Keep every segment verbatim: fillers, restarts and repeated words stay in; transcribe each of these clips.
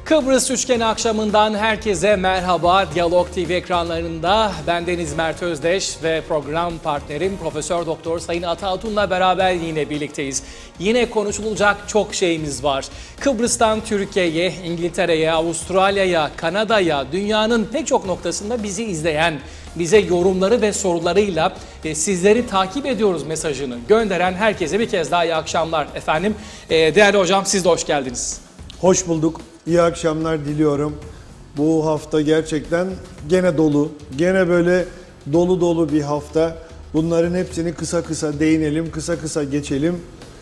Kıbrıs Üçgeni akşamından herkese merhaba. Diyalog T V ekranlarında bendeniz Mert Özdeş ve program partnerim Profesör Doktor Sayın Ata Atun'la beraber yine birlikteyiz. Yine konuşulacak çok şeyimiz var. Kıbrıs'tan Türkiye'ye, İngiltere'ye, Avustralya'ya, Kanada'ya, dünyanın pek çok noktasında bizi izleyen, bize yorumları ve sorularıyla e, sizleri takip ediyoruz mesajını gönderen herkese bir kez daha iyi akşamlar efendim. E, değerli hocam, siz de hoş geldiniz. Hoş bulduk. İyi akşamlar diliyorum. Bu hafta gerçekten gene dolu. Gene böyle dolu dolu bir hafta. Bunların hepsini kısa kısa değinelim, kısa kısa geçelim.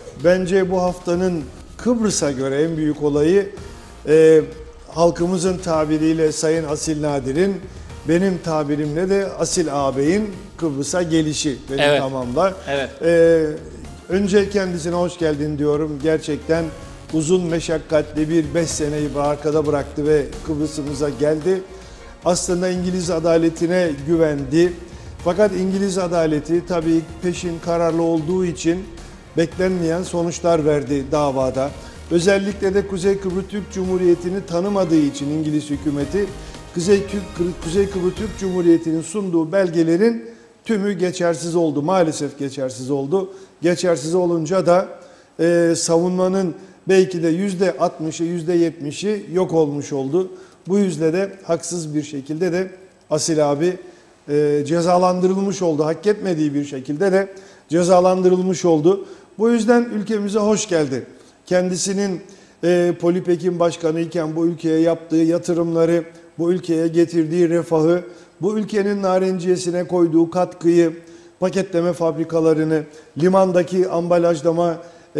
Bence bu haftanın Kıbrıs'a göre en büyük olayı e, halkımızın tabiriyle Sayın Asil Nadir'in, benim tabirimle de Asil ağabeyin Kıbrıs'a gelişi beni Evet. tamamlar. Evet. E, önce kendisine hoş geldin diyorum. Gerçekten uzun meşakkatli bir beş seneyi arkada bıraktı ve Kıbrıs'ımıza geldi. Aslında İngiliz adaletine güvendi. Fakat İngiliz adaleti tabii peşin kararlı olduğu için beklenmeyen sonuçlar verdi davada. Özellikle de Kuzey Kıbrıs Türk Cumhuriyeti'ni tanımadığı için İngiliz hükümeti Kuzey, Kuzey Kıbrıs Türk Cumhuriyeti'nin sunduğu belgelerin tümü geçersiz oldu. Maalesef geçersiz oldu. Geçersiz olunca da e, savunmanın belki de yüzde altmışı, yüzde yetmişi yok olmuş oldu. Bu yüzden de haksız bir şekilde de Asil abi e, cezalandırılmış oldu. Hak etmediği bir şekilde de cezalandırılmış oldu. Bu yüzden ülkemize hoş geldi. Kendisinin e, Polipek'in başkanı iken bu ülkeye yaptığı yatırımları, bu ülkeye getirdiği refahı, bu ülkenin narenciyesine koyduğu katkıyı, paketleme fabrikalarını, limandaki ambalajlama,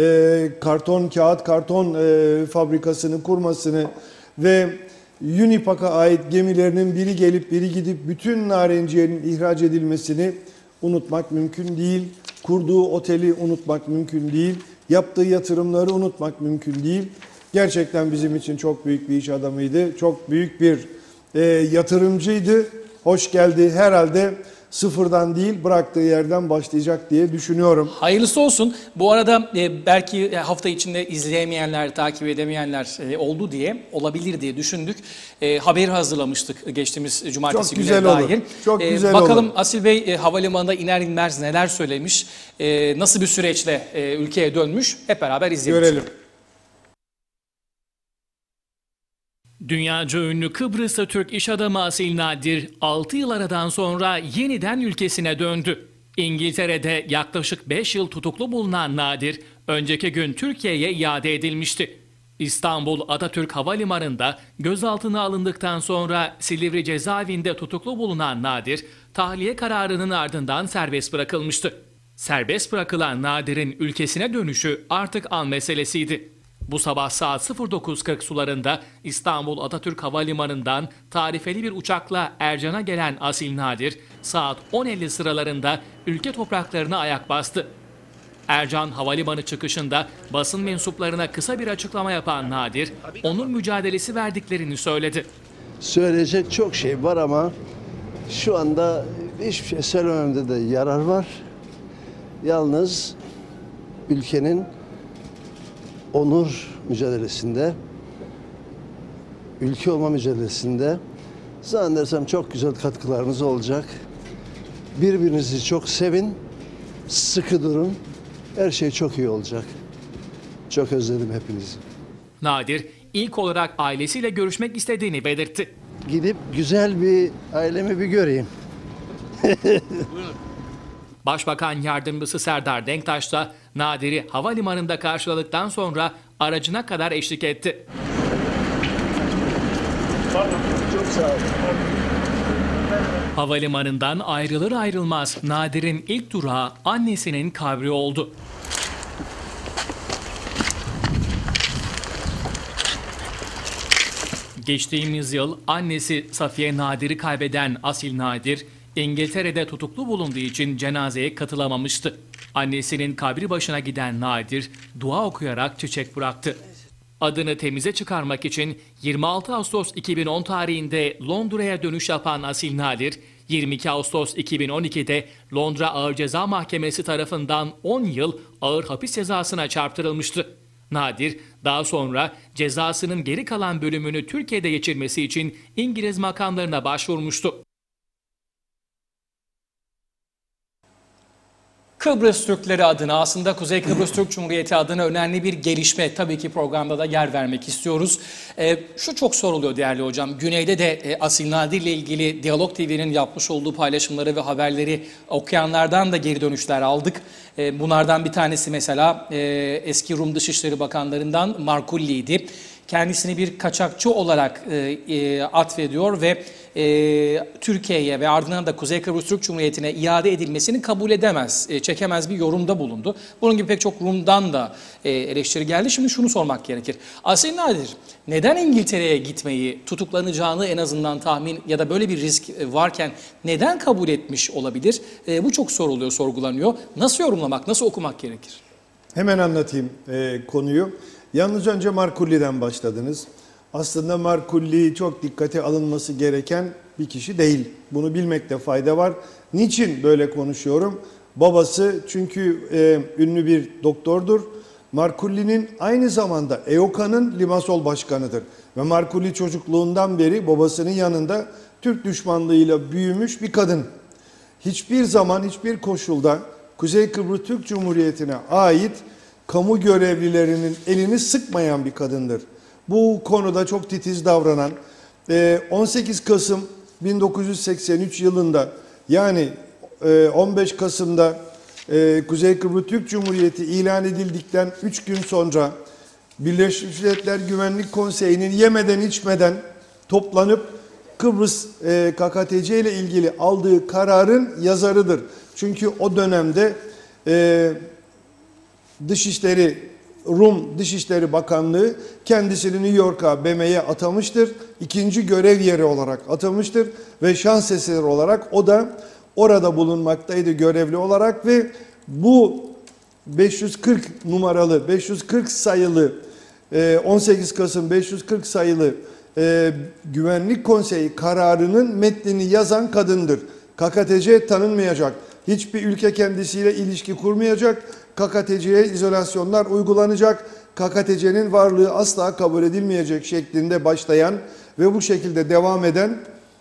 E, karton, kağıt, karton e, fabrikasını kurmasını ve Unipak'a ait gemilerinin biri gelip biri gidip bütün narenciyenin ihraç edilmesini unutmak mümkün değil. Kurduğu oteli unutmak mümkün değil. Yaptığı yatırımları unutmak mümkün değil. Gerçekten bizim için çok büyük bir iş adamıydı. Çok büyük bir e, yatırımcıydı. Hoş geldi. Herhalde sıfırdan değil, bıraktığı yerden başlayacak diye düşünüyorum. Hayırlısı olsun. Bu arada e, belki hafta içinde izleyemeyenler, takip edemeyenler e, oldu diye, olabilir diye düşündük. E, haberi hazırlamıştık geçtiğimiz cumartesi günü gününe dair. Çok E, güzel bakalım olur. Asil Bey e, havalimanında iner inmez neler söylemiş, e, nasıl bir süreçle e, ülkeye dönmüş, hep beraber izleyelim. Görelim. Dünyaca ünlü Kıbrıslı Türk iş adamı Asil Nadir altı yıl aradan sonra yeniden ülkesine döndü. İngiltere'de yaklaşık beş yıl tutuklu bulunan Nadir, önceki gün Türkiye'ye iade edilmişti. İstanbul Atatürk Havalimanı'nda gözaltına alındıktan sonra Silivri cezaevinde tutuklu bulunan Nadir, tahliye kararının ardından serbest bırakılmıştı. Serbest bırakılan Nadir'in ülkesine dönüşü artık an meselesiydi. Bu sabah saat sıfır dokuz kırk sularında İstanbul Atatürk Havalimanı'ndan tarifeli bir uçakla Ercan'a gelen Asil Nadir, saat on elli sıralarında ülke topraklarına ayak bastı. Ercan Havalimanı çıkışında basın mensuplarına kısa bir açıklama yapan Nadir, onur mücadelesi verdiklerini söyledi. Söyleyecek çok şey var ama şu anda hiçbir şey söylememde de yarar var. Yalnız ülkenin onur mücadelesinde, ülke olma mücadelesinde zannedersem çok güzel katkılarınız olacak. Birbirinizi çok sevin, sıkı durun. Her şey çok iyi olacak. Çok özledim hepinizi. Nadir ilk olarak ailesiyle görüşmek istediğini belirtti. Gidip güzel bir ailemi bir göreyim. Başbakan Yardımcısı Serdar Denktaş da Nadir'i havalimanında karşıladıktan sonra aracına kadar eşlik etti. Çok sağ olun. Havalimanından ayrılır ayrılmaz Nadir'in ilk durağı annesinin kabri oldu. Geçtiğimiz yıl annesi Safiye Nadir'i kaybeden Asil Nadir, İngiltere'de tutuklu bulunduğu için cenazeye katılamamıştı. Annesinin kabri başına giden Nadir, dua okuyarak çiçek bıraktı. Adını temize çıkarmak için yirmi altı Ağustos iki bin on tarihinde Londra'ya dönüş yapan Asil Nadir, yirmi iki Ağustos iki bin on iki'de Londra Ağır Ceza Mahkemesi tarafından on yıl ağır hapis cezasına çarptırılmıştı. Nadir daha sonra cezasının geri kalan bölümünü Türkiye'de geçirmesi için İngiliz makamlarına başvurmuştu. Kıbrıs Türkleri adına, aslında Kuzey Kıbrıs Türk Cumhuriyeti adına önemli bir gelişme. Tabii ki programda da yer vermek istiyoruz. Ee, şu çok soruluyor değerli hocam. Güneyde de e, Asil Nadir ile ilgili Diyalog T V'nin yapmış olduğu paylaşımları ve haberleri okuyanlardan da geri dönüşler aldık. E, bunlardan bir tanesi mesela e, eski Rum Dışişleri Bakanlarından Markulli'ydi. Kendisini bir kaçakçı olarak e, e, atfediyor ve e, Türkiye'ye ve ardından da Kuzey Kıbrıs Türk Cumhuriyeti'ne iade edilmesini kabul edemez, e, çekemez bir yorumda bulundu. Bunun gibi pek çok Rum'dan da e, eleştiri geldi. Şimdi şunu sormak gerekir. Asil Nadir neden İngiltere'ye gitmeyi, tutuklanacağını en azından tahmin ya da böyle bir risk varken neden kabul etmiş olabilir? E, bu çok soruluyor, sorgulanıyor. Nasıl yorumlamak, nasıl okumak gerekir? Hemen anlatayım e, konuyu. Yalnız önce Markulli'den başladınız. Aslında Markulli çok dikkate alınması gereken bir kişi değil. Bunu bilmekte fayda var. Niçin böyle konuşuyorum? Babası çünkü e, ünlü bir doktordur. Markulli'nin aynı zamanda E O K'nın Limassol başkanıdır. Ve Markulli çocukluğundan beri babasının yanında Türk düşmanlığıyla büyümüş bir kadın. Hiçbir zaman, hiçbir koşulda Kuzey Kıbrıs Türk Cumhuriyeti'ne ait kamu görevlilerinin elini sıkmayan bir kadındır. Bu konuda çok titiz davranan, on sekiz Kasım bin dokuz yüz seksen üç yılında, yani on beş Kasım'da Kuzey Kıbrıs Türk Cumhuriyeti ilan edildikten üç gün sonra Birleşmiş Milletler Güvenlik Konseyi'nin yemeden içmeden toplanıp Kıbrıs K K T C ile ilgili aldığı kararın yazarıdır. Çünkü o dönemde Dışişleri, Rum Dışişleri Bakanlığı kendisini New York'a, B M'ye atamıştır. İkinci görev yeri olarak atamıştır ve şans eseri olarak o da orada bulunmaktaydı görevli olarak ve bu beş yüz kırk numaralı, beş yüz kırk sayılı, on sekiz Kasım beş yüz kırk sayılı Güvenlik Konseyi kararının metnini yazan kadındır. K K T C tanınmayacak. Hiçbir ülke kendisiyle ilişki kurmayacak. K K T C'ye izolasyonlar uygulanacak. K K T C'nin varlığı asla kabul edilmeyecek şeklinde başlayan ve bu şekilde devam eden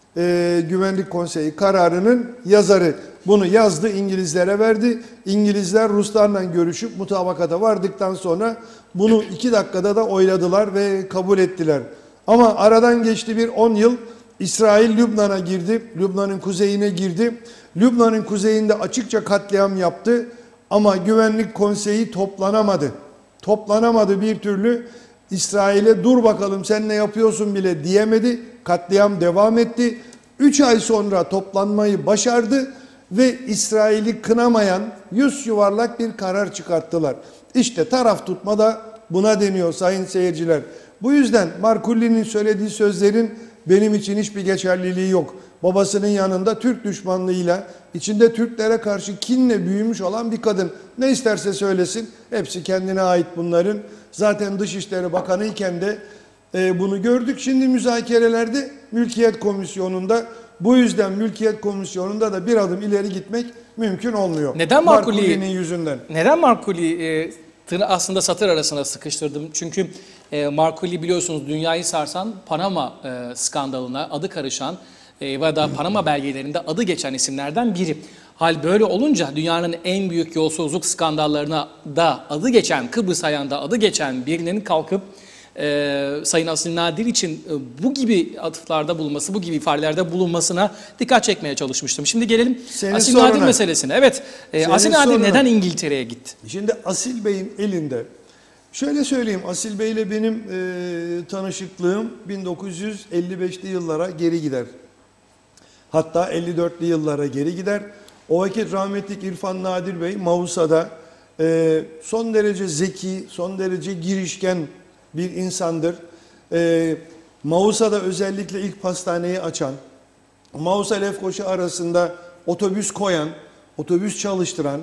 e, Güvenlik Konseyi kararının yazarı. Bunu yazdı, İngilizlere verdi. İngilizler Ruslarla görüşüp mutabakata vardıktan sonra bunu iki dakikada da oyladılar ve kabul ettiler. Ama aradan geçti bir on yıl. İsrail Lübnan'a girdi. Lübnan'ın kuzeyine girdi. Lübnan'ın kuzeyinde açıkça katliam yaptı. Ama Güvenlik Konseyi toplanamadı. Toplanamadı bir türlü. İsrail'e dur bakalım sen ne yapıyorsun bile diyemedi. Katliam devam etti. Üç ay sonra toplanmayı başardı ve İsrail'i kınamayan yüz yuvarlak bir karar çıkarttılar. İşte taraf tutma da buna deniyor sayın seyirciler. Bu yüzden Markulli'nin söylediği sözlerin benim için hiçbir geçerliliği yok. Babasının yanında Türk düşmanlığıyla, içinde Türklere karşı kinle büyümüş olan bir kadın. Ne isterse söylesin, hepsi kendine ait bunların. Zaten Dışişleri Bakanı iken de e, bunu gördük. Şimdi müzakerelerde Mülkiyet Komisyonu'nda, bu yüzden Mülkiyet Komisyonu'nda da bir adım ileri gitmek mümkün olmuyor. Neden Markulli'nin Markulli'nin yüzünden? Neden Markulli e, aslında satır arasına sıkıştırdım? Çünkü e, Markulli biliyorsunuz dünyayı sarsan Panama e, skandalına adı karışan e, ve da Panama belgelerinde adı geçen isimlerden biri. Hal böyle olunca dünyanın en büyük yolsuzluk skandallarına da adı geçen, Kıbrıs ayağında adı geçen birinin kalkıp e, Sayın Asil Nadir için e, bu gibi atıflarda bulunması, bu gibi ifadelerde bulunmasına dikkat çekmeye çalışmıştım. Şimdi gelelim Senin Asil soruna. Nadir meselesine. Evet, e, Asil Nadir soruna. neden İngiltere'ye gitti? Şimdi Asil Bey'in elinde, şöyle söyleyeyim, Asil Bey ile benim e, tanışıklığım bin dokuz yüz elli beşli yıllara geri gider. Hatta elli dörtlü yıllara geri gider. O vakit rahmetli İrfan Nadir Bey Mausa'da e, son derece zeki, son derece girişken bir insandır. E, Mausa'da özellikle ilk pastaneyi açan, Mausa Lefkoşa arasında otobüs koyan, otobüs çalıştıran,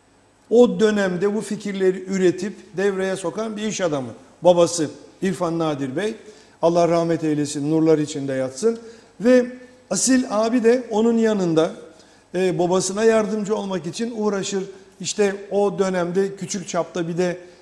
o dönemde bu fikirleri üretip devreye sokan bir iş adamı. Babası İrfan Nadir Bey, Allah rahmet eylesin, nurlar içinde yatsın. Ve Asil abi de onun yanında e, babasına yardımcı olmak için uğraşır. İşte o dönemde küçük çapta bir de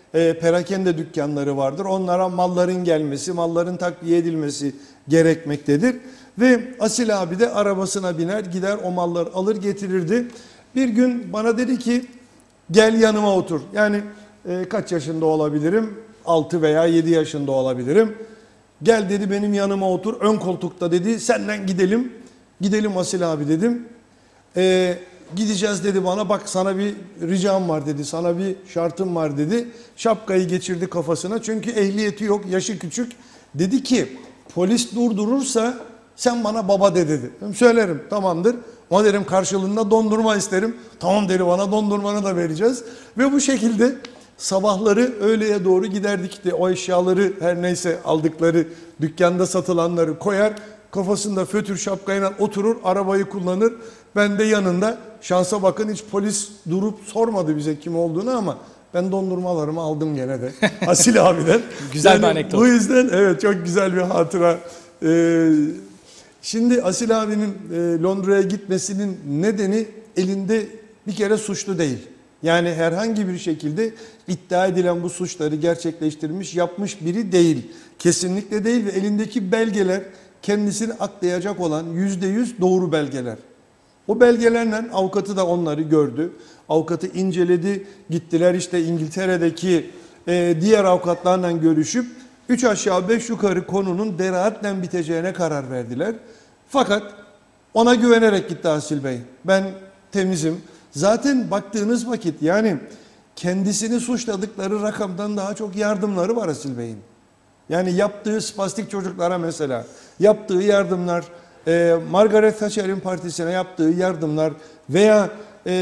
e, perakende dükkanları vardır. Onlara malların gelmesi, malların takviye edilmesi gerekmektedir. Ve Asil abi de arabasına biner, gider o malları alır getirirdi. Bir gün bana dedi ki gel yanıma otur. Yani e, kaç yaşında olabilirim? altı veya yedi yaşında olabilirim. Gel dedi benim yanıma otur. Ön koltukta dedi. Senden gidelim. Gidelim Asil abi dedim. E, gideceğiz dedi bana. Bak sana bir ricam var dedi. Sana bir şartım var dedi. Şapkayı geçirdi kafasına. Çünkü ehliyeti yok. Yaşı küçük. Dedi ki polis durdurursa sen bana baba de dedi. Ben söylerim tamamdır. Ama derim karşılığında dondurma isterim. Tamam dedi bana dondurmanı da vereceğiz. Ve bu şekilde sabahları öğleye doğru giderdik de o eşyaları her neyse aldıkları dükkanda satılanları koyar. Kafasında fötür şapkayla oturur arabayı kullanır. Ben de yanında şansa bakın hiç polis durup sormadı bize kim olduğunu ama ben dondurmalarımı aldım gene de Asil abiden. Güzel yani bir anekdot. Bu yüzden evet çok güzel bir hatıra. Ee, şimdi Asil abinin e, Londra'ya gitmesinin nedeni elinde bir kere suçlu değil. Yani herhangi bir şekilde iddia edilen bu suçları gerçekleştirmiş, yapmış biri değil. Kesinlikle değil ve elindeki belgeler kendisini aklayacak olan yüzde yüz doğru belgeler. O belgelerle avukatı da onları gördü. Avukatı inceledi. Gittiler işte İngiltere'deki e, diğer avukatlarla görüşüp üç aşağı beş yukarı konunun deraatle biteceğine karar verdiler. Fakat ona güvenerek gitti Asil Bey. Ben temizim. Zaten baktığınız vakit yani kendisini suçladıkları rakamdan daha çok yardımları var Asil Bey'in. Yani yaptığı spastik çocuklara mesela yaptığı yardımlar, e, Margaret Thatcher'in partisine yaptığı yardımlar veya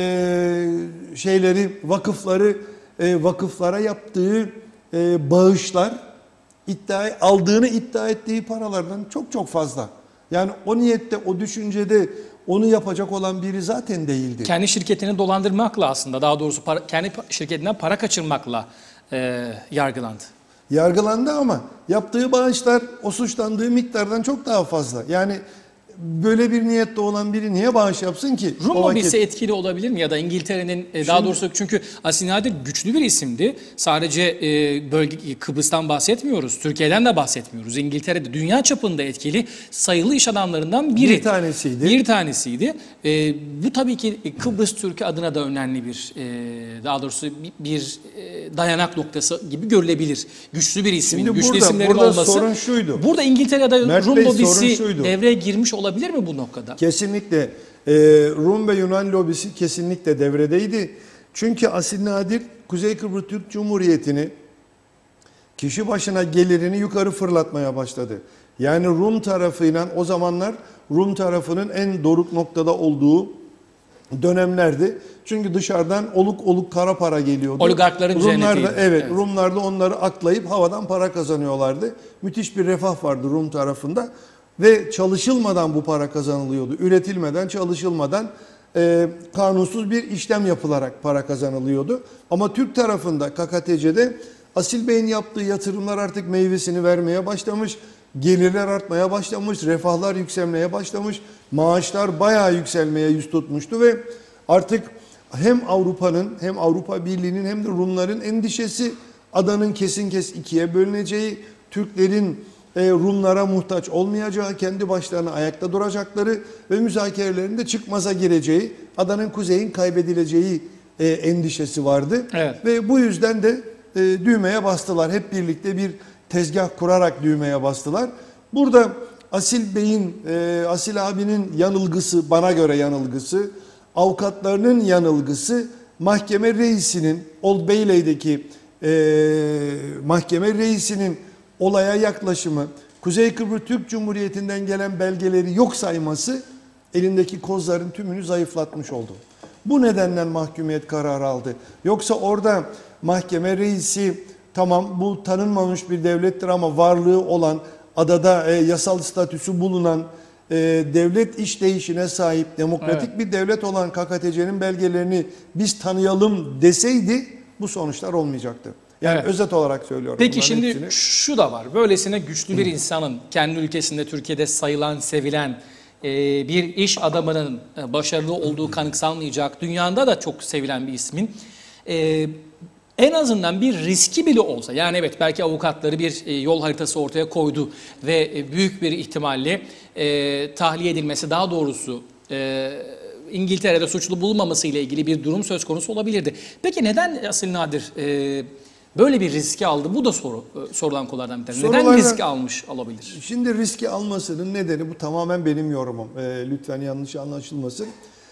e, şeyleri vakıfları e, vakıflara yaptığı e, bağışlar iddia aldığını iddia ettiği paralardan çok çok fazla. Yani o niyette o düşüncede onu yapacak olan biri zaten değildi. Kendi şirketini dolandırmakla aslında daha doğrusu para, kendi şirketinden para kaçırmakla e, yargılandı. Yargılandı ama yaptığı bağışlar o suçlandığı miktardan çok daha fazla. Yani böyle bir niyette olan biri niye bağış yapsın ki? Rum O vakit- lobisi etkili olabilir mi ya da İngiltere'nin e, daha Şimdi- doğrusu çünkü Asil Nadir güçlü bir isimdi. Sadece e, bölge Kıbrıs'tan bahsetmiyoruz, Türkiye'den de bahsetmiyoruz. İngiltere'de dünya çapında etkili sayılı iş adamlarından biri. Bir tanesiydi. Bir tanesiydi. E, bu tabii ki Kıbrıs Türk'ü adına da önemli bir e, daha doğrusu bir, bir e, dayanak noktası gibi görülebilir. Güçlü bir ismin, Şimdi güçlü burada- isimlerin burada olması. sorun şuydu. Burada İngiltere'de Mert Rum Bey, sorun lobisi şuydu. devreye girmiş olabilir mi bu noktada? Kesinlikle e, Rum ve Yunan lobisi kesinlikle devredeydi. Çünkü Asil Nadir Kuzey Kıbrıs Türk Cumhuriyeti'ni kişi başına gelirini yukarı fırlatmaya başladı. Yani Rum tarafıyla o zamanlar Rum tarafının en doruk noktada olduğu dönemlerdi. Çünkü dışarıdan oluk oluk kara para geliyordu. Oligarkların Rumlar da, cennetiydi. evet, Evet. Rumlar da onları aklayıp havadan para kazanıyorlardı. Müthiş bir refah vardı Rum tarafında. Ve çalışılmadan bu para kazanılıyordu. Üretilmeden, çalışılmadan e, kanunsuz bir işlem yapılarak para kazanılıyordu. Ama Türk tarafında K K T C'de Asil Bey'in yaptığı yatırımlar artık meyvesini vermeye başlamış. Gelirler artmaya başlamış, refahlar yükselmeye başlamış. Maaşlar bayağı yükselmeye yüz tutmuştu ve artık hem Avrupa'nın hem Avrupa Birliği'nin hem de Rumların endişesi adanın kesin kes ikiye bölüneceği, Türklerin e, Rumlara muhtaç olmayacağı, kendi başlarına ayakta duracakları ve müzakerelerin de çıkmaza gireceği, adanın kuzeyin kaybedileceği e, endişesi vardı. Evet. Ve bu yüzden de e, düğmeye bastılar. Hep birlikte bir tezgah kurarak düğmeye bastılar. Burada Asil Bey'in, e, Asil abinin yanılgısı, bana göre yanılgısı, avukatlarının yanılgısı, mahkeme reisinin, Old Bailey'deki e, mahkeme reisinin olaya yaklaşımı, Kuzey Kıbrıs Türk Cumhuriyeti'nden gelen belgeleri yok sayması elindeki kozların tümünü zayıflatmış oldu. Bu nedenle mahkumiyet kararı aldı. Yoksa orada mahkeme reisi tamam bu tanınmamış bir devlettir ama varlığı olan, adada e, yasal statüsü bulunan, e, devlet işleyişine sahip, demokratik Evet. bir devlet olan K K T C'nin belgelerini biz tanıyalım deseydi bu sonuçlar olmayacaktı. Yani Evet. özet olarak söylüyorum. Peki bunların şimdi hepsini. şu da var. Böylesine güçlü bir insanın kendi ülkesinde Türkiye'de sayılan, sevilen e, bir iş adamının e, başarılı olduğu kanıksanmayacak. Dünyada da çok sevilen bir ismin. E, en azından bir riski bile olsa, yani evet belki avukatları bir e, yol haritası ortaya koydu ve e, büyük bir ihtimalle e, tahliye edilmesi, daha doğrusu e, İngiltere'de suçlu bulunmaması ile ilgili bir durum söz konusu olabilirdi. Peki neden Asil Nadir e, böyle bir riski aldı? Bu da soru, e, sorulan konulardan bir tanesi. Neden Sorulardan- riski almış olabilir? Şimdi riski almasının nedeni, bu tamamen benim yorumum. Ee, lütfen yanlış anlaşılmasın.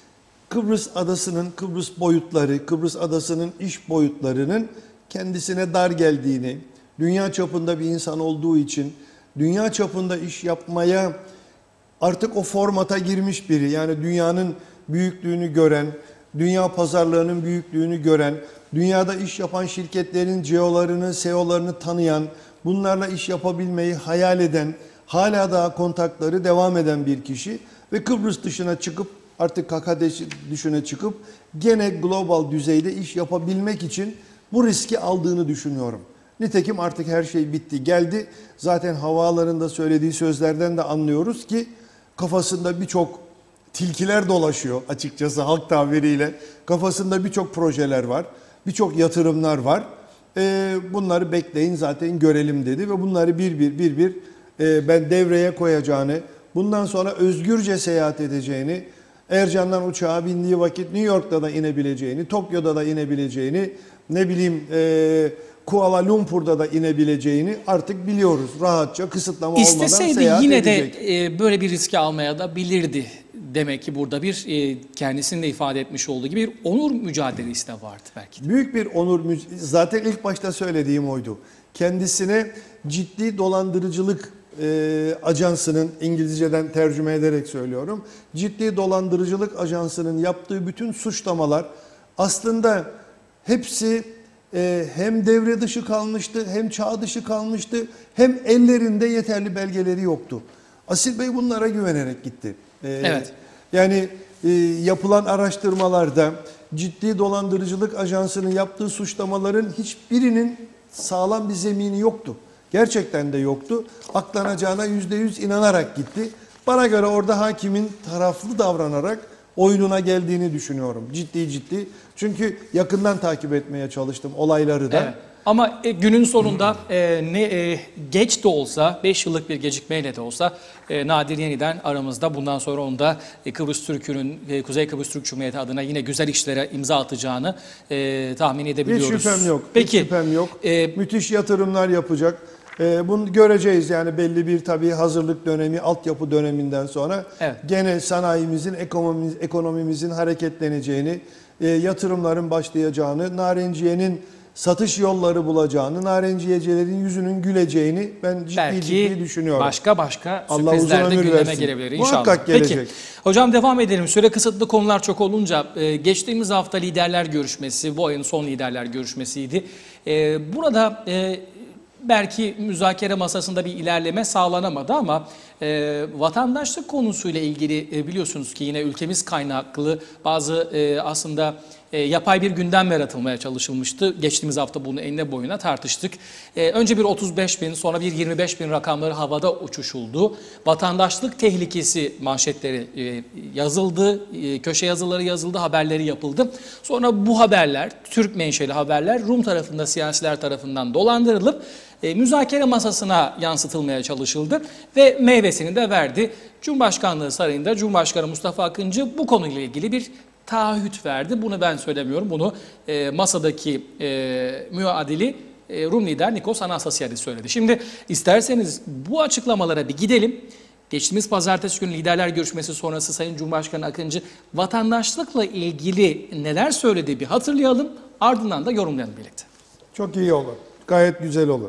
Kıbrıs adasının Kıbrıs boyutları, Kıbrıs adasının iş boyutlarının kendisine dar geldiğini, dünya çapında bir insan olduğu için dünya çapında iş yapmaya artık o formata girmiş biri. Yani dünyanın büyüklüğünü gören, dünya pazarlarının büyüklüğünü gören, dünyada iş yapan şirketlerin C E O'larını, C E O'larını tanıyan, bunlarla iş yapabilmeyi hayal eden, hala daha kontakları devam eden bir kişi ve Kıbrıs dışına çıkıp, artık K K D dışına çıkıp gene global düzeyde iş yapabilmek için bu riski aldığını düşünüyorum. Nitekim artık her şey bitti, geldi. Zaten havaalanında söylediği sözlerden de anlıyoruz ki kafasında birçok tilkiler dolaşıyor, açıkçası halk tabiriyle. Kafasında birçok projeler var, birçok yatırımlar var. Ee, bunları bekleyin zaten görelim dedi ve bunları bir bir bir bir e, ben devreye koyacağını, bundan sonra özgürce seyahat edeceğini, Ercan'dan uçağa bindiği vakit New York'ta da inebileceğini, Tokyo'da da inebileceğini, ne bileyim e, Kuala Lumpur'da da inebileceğini artık biliyoruz. Rahatça, kısıtlama olmadan İsteseydi seyahat yine edecek. de e, böyle bir riski almaya da bilirdi. Demek ki burada bir e, kendisinin de ifade etmiş olduğu gibi bir onur mücadelesi de vardı belki de. Büyük bir onur, müc- zaten ilk başta söylediğim oydu. Kendisine ciddi dolandırıcılık e, ajansının, İngilizceden tercüme ederek söylüyorum, ciddi dolandırıcılık ajansının yaptığı bütün suçlamalar aslında hepsi e, hem devre dışı kalmıştı, hem çağ dışı kalmıştı, hem ellerinde yeterli belgeleri yoktu. Asil Bey bunlara güvenerek gitti. E, Evet. Yani e, yapılan araştırmalarda ciddi dolandırıcılık ajansının yaptığı suçlamaların hiçbirinin sağlam bir zemini yoktu. Gerçekten de yoktu. Aklanacağına yüzde yüz inanarak gitti. Bana göre orada hakimin taraflı davranarak oyununa geldiğini düşünüyorum. Ciddi ciddi. Çünkü yakından takip etmeye çalıştım olayları da. Evet. Ama e, günün sonunda e, ne e, geç de olsa, beş yıllık bir gecikmeyle de olsa e, Nadir yeniden aramızda. Bundan sonra onu da e, Kıbrıs Türk'ünün, e, Kuzey Kıbrıs Türk Cumhuriyeti adına yine güzel işlere imza atacağını e, tahmin edebiliyoruz. Hiç şüphem yok. Peki, Hiç şüphem yok. e, Müthiş yatırımlar yapacak. E, bunu göreceğiz yani belli bir tabii hazırlık dönemi, altyapı döneminden sonra Evet. gene sanayimizin, ekonomimiz, ekonomimizin hareketleneceğini, e, yatırımların başlayacağını, narenciyenin satış yolları bulacağını, narenciyecilerin yüzünün güleceğini ben ciddi belki ciddi düşünüyorum. başka başka Allah sürprizler uzun de ömür gündeme versin. gelebilir inşallah. Muhakkak gelecek. Peki, hocam devam edelim. Süre kısıtlı, konular çok olunca e, geçtiğimiz hafta liderler görüşmesi, bu ayın son liderler görüşmesiydi. E, burada e, belki müzakere masasında bir ilerleme sağlanamadı ama e, vatandaşlık konusuyla ilgili e, biliyorsunuz ki yine ülkemiz kaynaklı bazı e, aslında e, yapay bir gündem yaratılmaya çalışılmıştı. Geçtiğimiz hafta bunu enine boyuna tartıştık. E, önce bir otuz beş bin, sonra bir yirmi beş bin rakamları havada uçuşuldu. Vatandaşlık tehlikesi manşetleri e, yazıldı, e, köşe yazıları yazıldı, haberleri yapıldı. Sonra bu haberler, Türk menşeli haberler Rum tarafında, siyasiler tarafından dolandırılıp e, müzakere masasına yansıtılmaya çalışıldı ve meyvesini de verdi. Cumhurbaşkanlığı Sarayı'nda Cumhurbaşkanı Mustafa Akıncı bu konuyla ilgili bir taahhüt verdi. Bunu ben söylemiyorum. Bunu e, masadaki e, müadili e, Rum lider Nikos Anastasiadis söyledi. Şimdi isterseniz bu açıklamalara bir gidelim. Geçtiğimiz pazartesi günü liderler görüşmesi sonrası Sayın Cumhurbaşkanı Akıncı vatandaşlıkla ilgili neler söyledi bir hatırlayalım. Ardından da yorumlayalım birlikte. Çok iyi olur. Gayet güzel olur.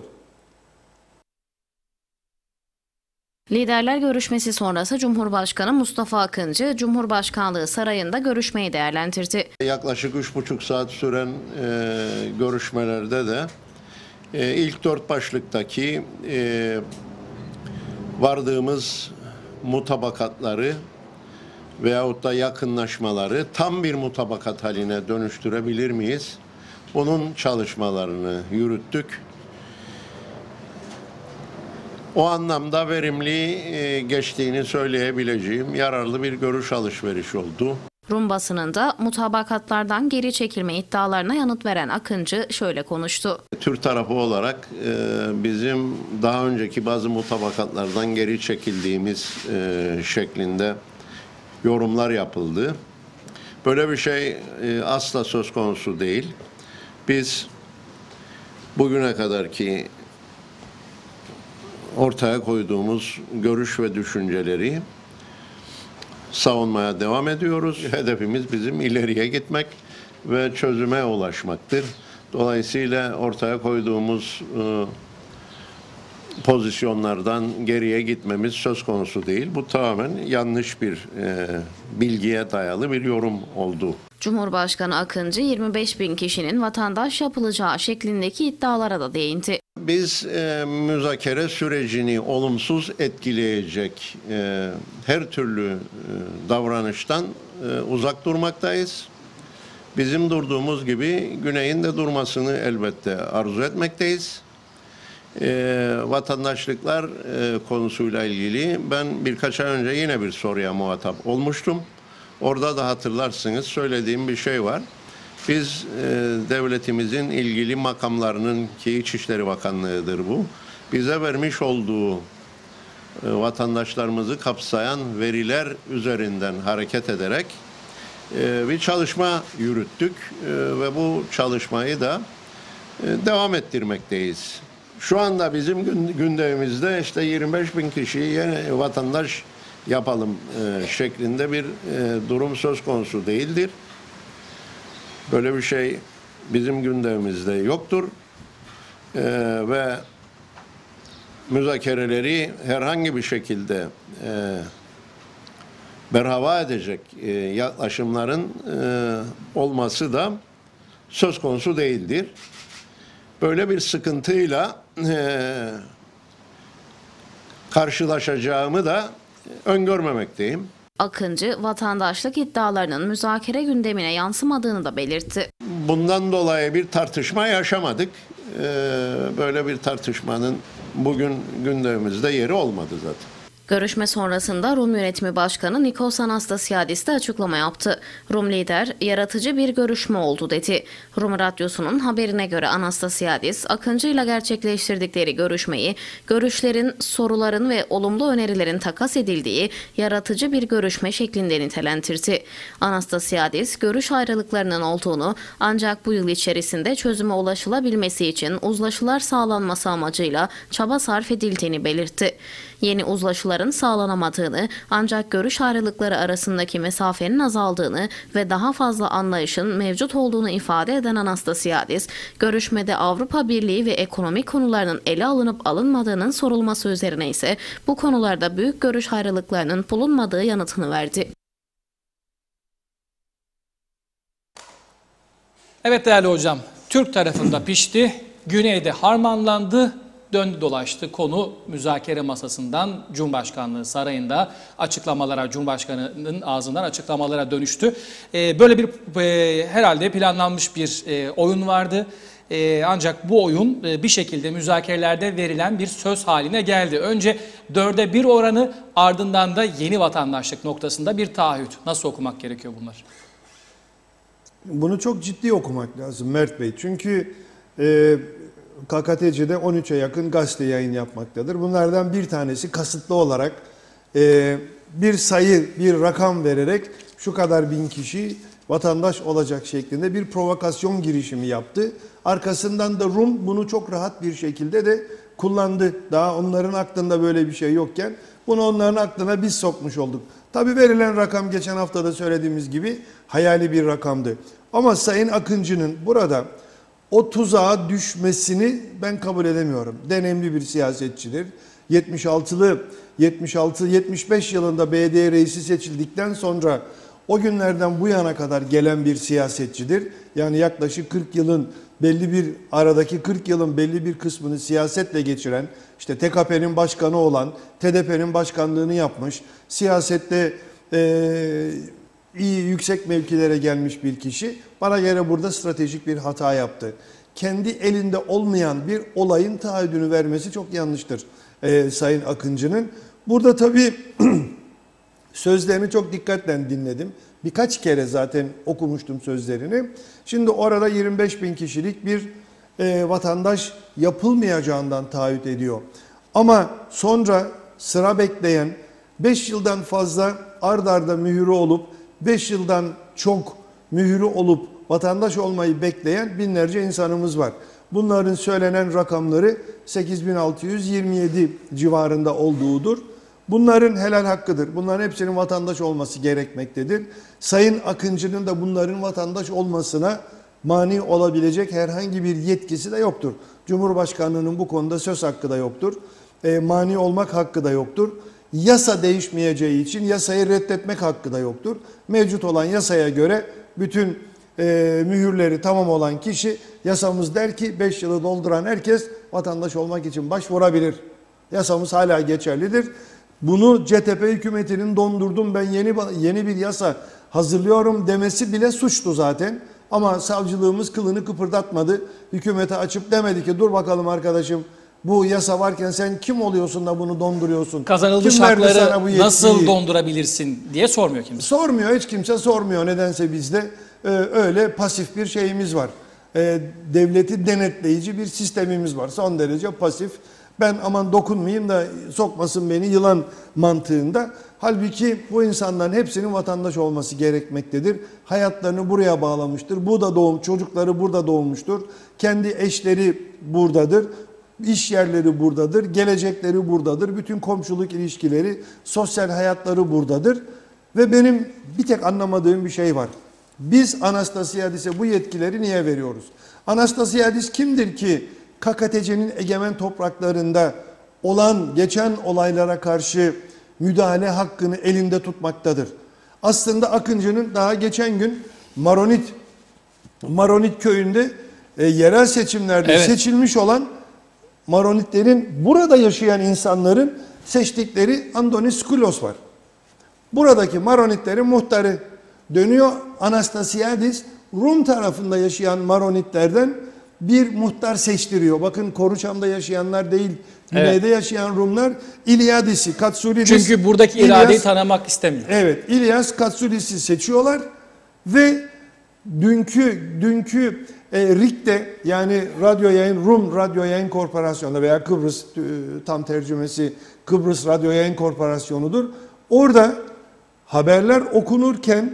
Liderler görüşmesi sonrası Cumhurbaşkanı Mustafa Akıncı, Cumhurbaşkanlığı Sarayı'nda görüşmeyi değerlendirdi. Yaklaşık üç buçuk saat süren e, görüşmelerde de e, ilk dört başlıktaki e, vardığımız mutabakatları veyahut da yakınlaşmaları tam bir mutabakat haline dönüştürebilir miyiz? Bunun çalışmalarını yürüttük. O anlamda verimli geçtiğini söyleyebileceğim yararlı bir görüş alışverişi oldu. Rum basınında mutabakatlardan geri çekilme iddialarına yanıt veren Akıncı şöyle konuştu. Türk tarafı olarak e, bizim daha önceki bazı mutabakatlardan geri çekildiğimiz e, şeklinde yorumlar yapıldı. Böyle bir şey e, asla söz konusu değil. Biz bugüne kadarki ortaya koyduğumuz görüş ve düşünceleri savunmaya devam ediyoruz. Hedefimiz bizim ileriye gitmek ve çözüme ulaşmaktır. Dolayısıyla ortaya koyduğumuz e, pozisyonlardan geriye gitmemiz söz konusu değil. Bu tamamen yanlış bir e, bilgiye dayalı bir yorum oldu. Cumhurbaşkanı Akıncı yirmi beş bin kişinin vatandaş yapılacağı şeklindeki iddialara da değindi. Biz e, müzakere sürecini olumsuz etkileyecek e, her türlü e, davranıştan e, uzak durmaktayız. Bizim durduğumuz gibi Güney'in de durmasını elbette arzu etmekteyiz. E, vatandaşlıklar e, konusuyla ilgili ben birkaç ay önce yine bir soruya muhatap olmuştum. Orada da hatırlarsınız söylediğim bir şey var. Biz e, devletimizin ilgili makamlarının, ki İçişleri Bakanlığı'dır bu, bize vermiş olduğu e, vatandaşlarımızı kapsayan veriler üzerinden hareket ederek e, bir çalışma yürüttük e, ve bu çalışmayı da e, devam ettirmekteyiz. Şu anda bizim gündemimizde işte yirmi beş bin kişiyi yeni vatandaş yapalım e, şeklinde bir e, durum söz konusu değildir. Böyle bir şey bizim gündemimizde yoktur ee, ve müzakereleri herhangi bir şekilde e, berhava edecek e, yaklaşımların e, olması da söz konusu değildir. Böyle bir sıkıntıyla e, karşılaşacağımı da öngörmemekteyim. Akıncı, vatandaşlık iddialarının müzakere gündemine yansımadığını da belirtti. Bundan dolayı bir tartışma yaşamadık. Ee, böyle bir tartışmanın bugün gündemimizde yeri olmadı zaten. Görüşme sonrasında Rum Yönetimi Başkanı Nikos Anastasiadis de açıklama yaptı. Rum lider, yaratıcı bir görüşme oldu dedi. Rum Radyosu'nun haberine göre Anastasiadis, Akıncı ile gerçekleştirdikleri görüşmeyi, görüşlerin, soruların ve olumlu önerilerin takas edildiği yaratıcı bir görüşme şeklinde nitelendirdi. Anastasiadis, görüş ayrılıklarının olduğunu ancak bu yıl içerisinde çözüme ulaşılabilmesi için uzlaşılar sağlanması amacıyla çaba sarf edildiğini belirtti. Yeni uzlaşıların sağlanamadığını, ancak görüş ayrılıkları arasındaki mesafenin azaldığını ve daha fazla anlayışın mevcut olduğunu ifade eden Anastasiadis, görüşmede Avrupa Birliği ve ekonomik konularının ele alınıp alınmadığının sorulması üzerine ise bu konularda büyük görüş ayrılıklarının bulunmadığı yanıtını verdi. Evet değerli hocam, Türk tarafında pişti, Güney'de harmanlandı. Döndü dolaştı konu müzakere masasından Cumhurbaşkanlığı sarayında açıklamalara, Cumhurbaşkanı'nın ağzından açıklamalara dönüştü. Ee, böyle bir e, herhalde planlanmış bir e, oyun vardı. E, ancak bu oyun e, bir şekilde müzakerelerde verilen bir söz haline geldi. Önce dörde bir oranı, ardından da yeni vatandaşlık noktasında bir taahhüt. Nasıl okumak gerekiyor bunlar? Bunu çok ciddi okumak lazım Mert Bey. Çünkü e, K K T C'de on üçe yakın gazete yayın yapmaktadır. Bunlardan bir tanesi kasıtlı olarak e, bir sayı, bir rakam vererek şu kadar bin kişi vatandaş olacak şeklinde bir provokasyon girişimi yaptı. Arkasından da Rum bunu çok rahat bir şekilde de kullandı. Daha onların aklında böyle bir şey yokken bunu onların aklına biz sokmuş olduk. Tabii verilen rakam geçen hafta da söylediğimiz gibi hayali bir rakamdı. Ama Sayın Akıncı'nın burada o tuzağa düşmesini ben kabul edemiyorum. Deneyimli bir siyasetçidir. yetmiş altılı yetmiş altı yetmiş beş yılında B D reisi seçildikten sonra o günlerden bu yana kadar gelen bir siyasetçidir. Yani yaklaşık kırk yılın belli bir aradaki kırk yılın belli bir kısmını siyasetle geçiren, işte T K P'nin başkanı olan, T D P'nin başkanlığını yapmış, siyasette ee, iyi yüksek mevkilere gelmiş bir kişi bana göre burada stratejik bir hata yaptı. Kendi elinde olmayan bir olayın taahhüdünü vermesi çok yanlıştır ee, Sayın Akıncı'nın. Burada tabii Sözlerini çok dikkatle dinledim. Birkaç kere zaten okumuştum sözlerini. Şimdi orada yirmi beş bin kişilik bir e, vatandaş yapılmayacağından taahhüt ediyor. Ama sonra sıra bekleyen, beş yıldan fazla ard arda mühürü olup, beş yıldan çok mühürü olup vatandaş olmayı bekleyen binlerce insanımız var. Bunların söylenen rakamları sekiz bin altı yüz yirmi yedi civarında olduğudur. Bunların helal hakkıdır. Bunların hepsinin vatandaş olması gerekmektedir. Sayın Akıncı'nın da bunların vatandaş olmasına mani olabilecek herhangi bir yetkisi de yoktur. Cumhurbaşkanlığının bu konuda söz hakkı da yoktur. E, mani olmak hakkı da yoktur. Yasa değişmeyeceği için yasayı reddetmek hakkı da yoktur. Mevcut olan yasaya göre bütün e, mühürleri tamam olan kişi, yasamız der ki beş yılı dolduran herkes vatandaş olmak için başvurabilir. Yasamız hala geçerlidir. Bunu C T P hükümetinin dondurdum ben yeni yeni bir yasa hazırlıyorum demesi bile suçtu zaten. Ama savcılığımız kılını kıpırdatmadı. Hükümete açıp demedi ki dur bakalım arkadaşım, bu yasa varken sen kim oluyorsun da bunu donduruyorsun? Kazanılmış Kim verdi sana bu hakları yetkiyi? nasıl dondurabilirsin diye sormuyor kimse. Sormuyor, hiç kimse sormuyor. Nedense bizde e, öyle pasif bir şeyimiz var. E, devleti denetleyici bir sistemimiz var. Son derece pasif. Ben aman dokunmayayım da sokmasın beni yılan mantığında. Halbuki bu insanların hepsinin vatandaş olması gerekmektedir. Hayatlarını buraya bağlamıştır. Bu da doğum, çocukları burada doğmuştur. Kendi eşleri buradadır. İş yerleri buradadır. Gelecekleri buradadır. Bütün komşuluk ilişkileri, sosyal hayatları buradadır. Ve benim bir tek anlamadığım bir şey var. Biz Anastasiadis'e bu yetkileri niye veriyoruz? Anastasiadis kimdir ki K K T C'nin egemen topraklarında olan geçen olaylara karşı müdahale hakkını elinde tutmaktadır? Aslında Akıncı'nın daha geçen gün Maronit Maronit köyünde e, yerel seçimlerde Evet. seçilmiş olan Maronitlerin, burada yaşayan insanların seçtikleri Andonis Skoulos var. Buradaki Maronitlerin muhtarı dönüyor. Anastasiadis Rum tarafında yaşayan Maronitlerden bir muhtar seçtiriyor. Bakın Koruçam'da yaşayanlar değil, güneyde Evet. yaşayan Rumlar İlyadis'i, Katsulidis. Çünkü buradaki İlyas- iradeyi tanımak istemiyor. Evet, İlyas Katsulidis'i seçiyorlar ve dünkü dünkü e, R İ K'te, yani radyo yayın Rum Radyo Yayın Korporasyonu veya Kıbrıs e, tam tercümesi Kıbrıs Radyo Yayın Korporasyonu'dur. Orada haberler okunurken